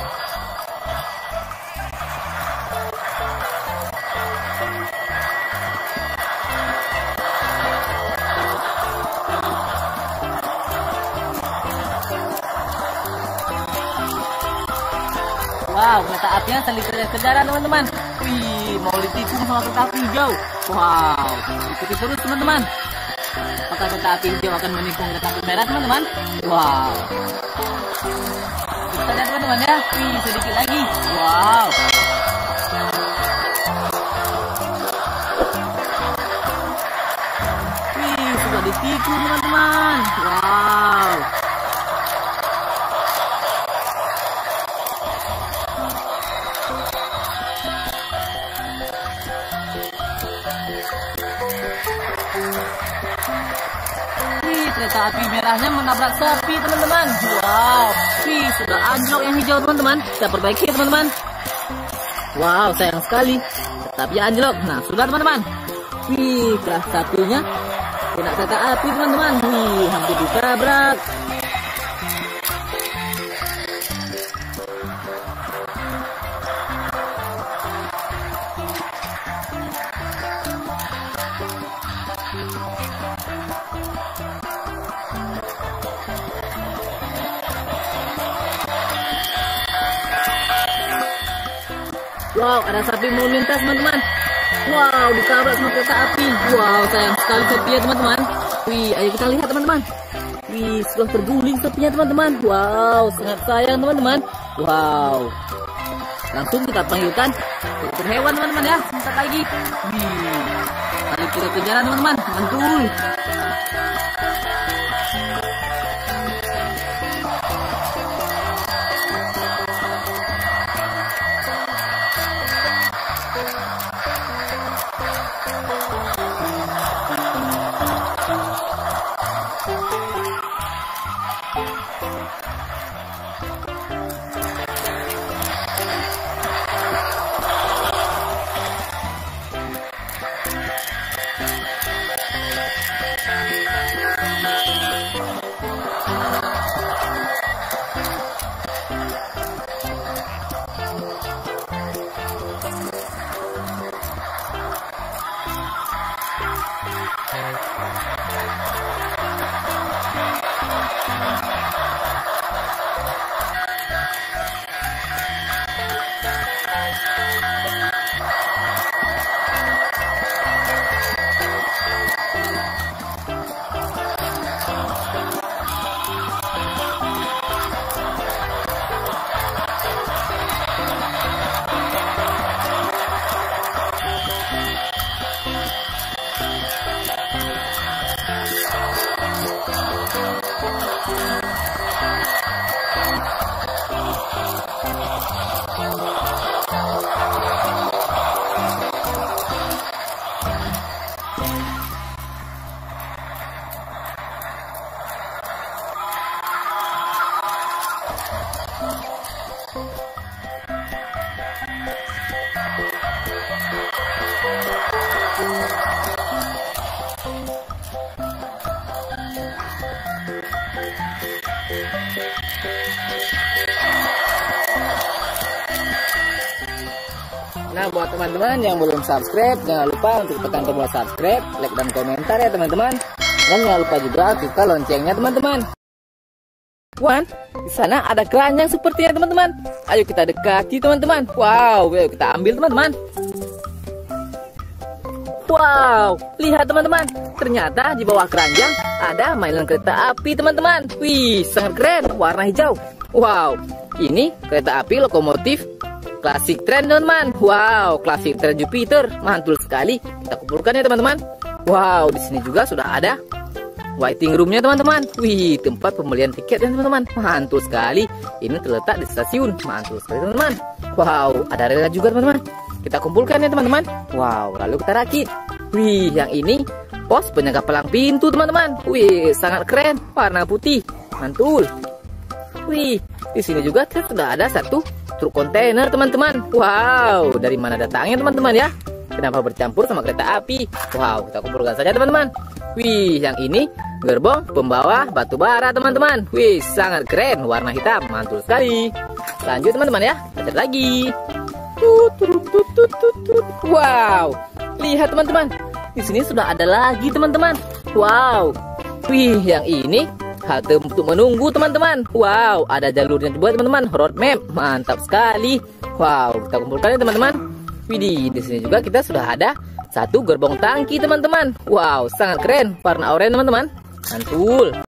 Wow, kereta apinya saling kejar-kejaran teman-teman. Wih, mau ditikung sama kereta api hijau. Wow, ikuti terus teman-teman. Apakah kereta api hijau akan menikung kereta api merah teman-teman? Wow. Kita lihat teman-teman ya. Wih, sedikit lagi. Wow. Wih, sudah ditikung teman-teman. Wow. Kereta api merahnya menabrak sapi teman-teman. Wow, wih, sudah anjlok yang hijau teman-teman. Kita perbaiki teman-teman. Wow, sayang sekali kereta api anjlok. Nah sudah teman-teman. Wih, kelas satunya kena kereta api teman-teman. Wih, hampir ditabrak. Wow, ada sapi mau lintas teman-teman. Wow, ditabrak sama kereta api. Wow, sayang sekali sapinya teman-teman. Wih, ayo kita lihat teman-teman. Wih, sudah terguling sapinya teman-teman. Wow, sangat sayang teman-teman. Wow, langsung kita panggilkan dokter hewan teman-teman ya. Sebentar lagi. Wih, kali kita kejaran teman-teman. Mantul. Nah, buat teman-teman yang belum subscribe, jangan lupa untuk tekan tombol subscribe, like dan komentar ya teman-teman. Dan jangan lupa juga aktifkan loncengnya teman-teman. Wan, di sana ada keranjang sepertinya teman-teman. Ayo kita dekati teman-teman. Wow, ayo kita ambil teman-teman. Wow, lihat teman-teman. Ternyata di bawah keranjang ada mainan kereta api teman-teman. Wih, sangat keren, warna hijau. Wow, ini kereta api lokomotif klasik tren teman-teman. Wow, klasik tren Jupiter, mantul sekali. Kita kumpulkan ya teman-teman. Wow, di sini juga sudah ada waiting roomnya teman-teman. Wih, tempat pembelian tiket ya teman-teman. Mantul sekali. Ini terletak di stasiun. Mantul sekali teman-teman. Wow, ada rel juga teman-teman. Kita kumpulkan ya teman-teman. Wow, lalu kita rakit. Wih, yang ini pos penjaga palang pintu teman-teman. Wih, sangat keren, warna putih. Mantul. Wih, di sini juga sudah ada satu truk kontainer teman-teman. Wow, dari mana datangnya teman-teman ya? Kenapa bercampur sama kereta api? Wow, kita kumpulkan saja teman-teman. Wih, yang ini gerbong pembawa batu bara teman-teman. Wih, sangat keren, warna hitam, mantul sekali. Lanjut teman-teman ya, lanjut lagi. Tut, tut, tut, tut, tut, tut. Wow, lihat teman-teman. Di sini sudah ada lagi teman-teman. Wow, wih, yang ini halte untuk menunggu teman-teman. Wow, ada jalurnya juga teman-teman, road map, mantap sekali. Wow, kita kumpulkan ya teman-teman. Widih, di sini juga kita sudah ada satu gerbong tangki teman-teman. Wow, sangat keren, warna oranye teman-teman. Mantul.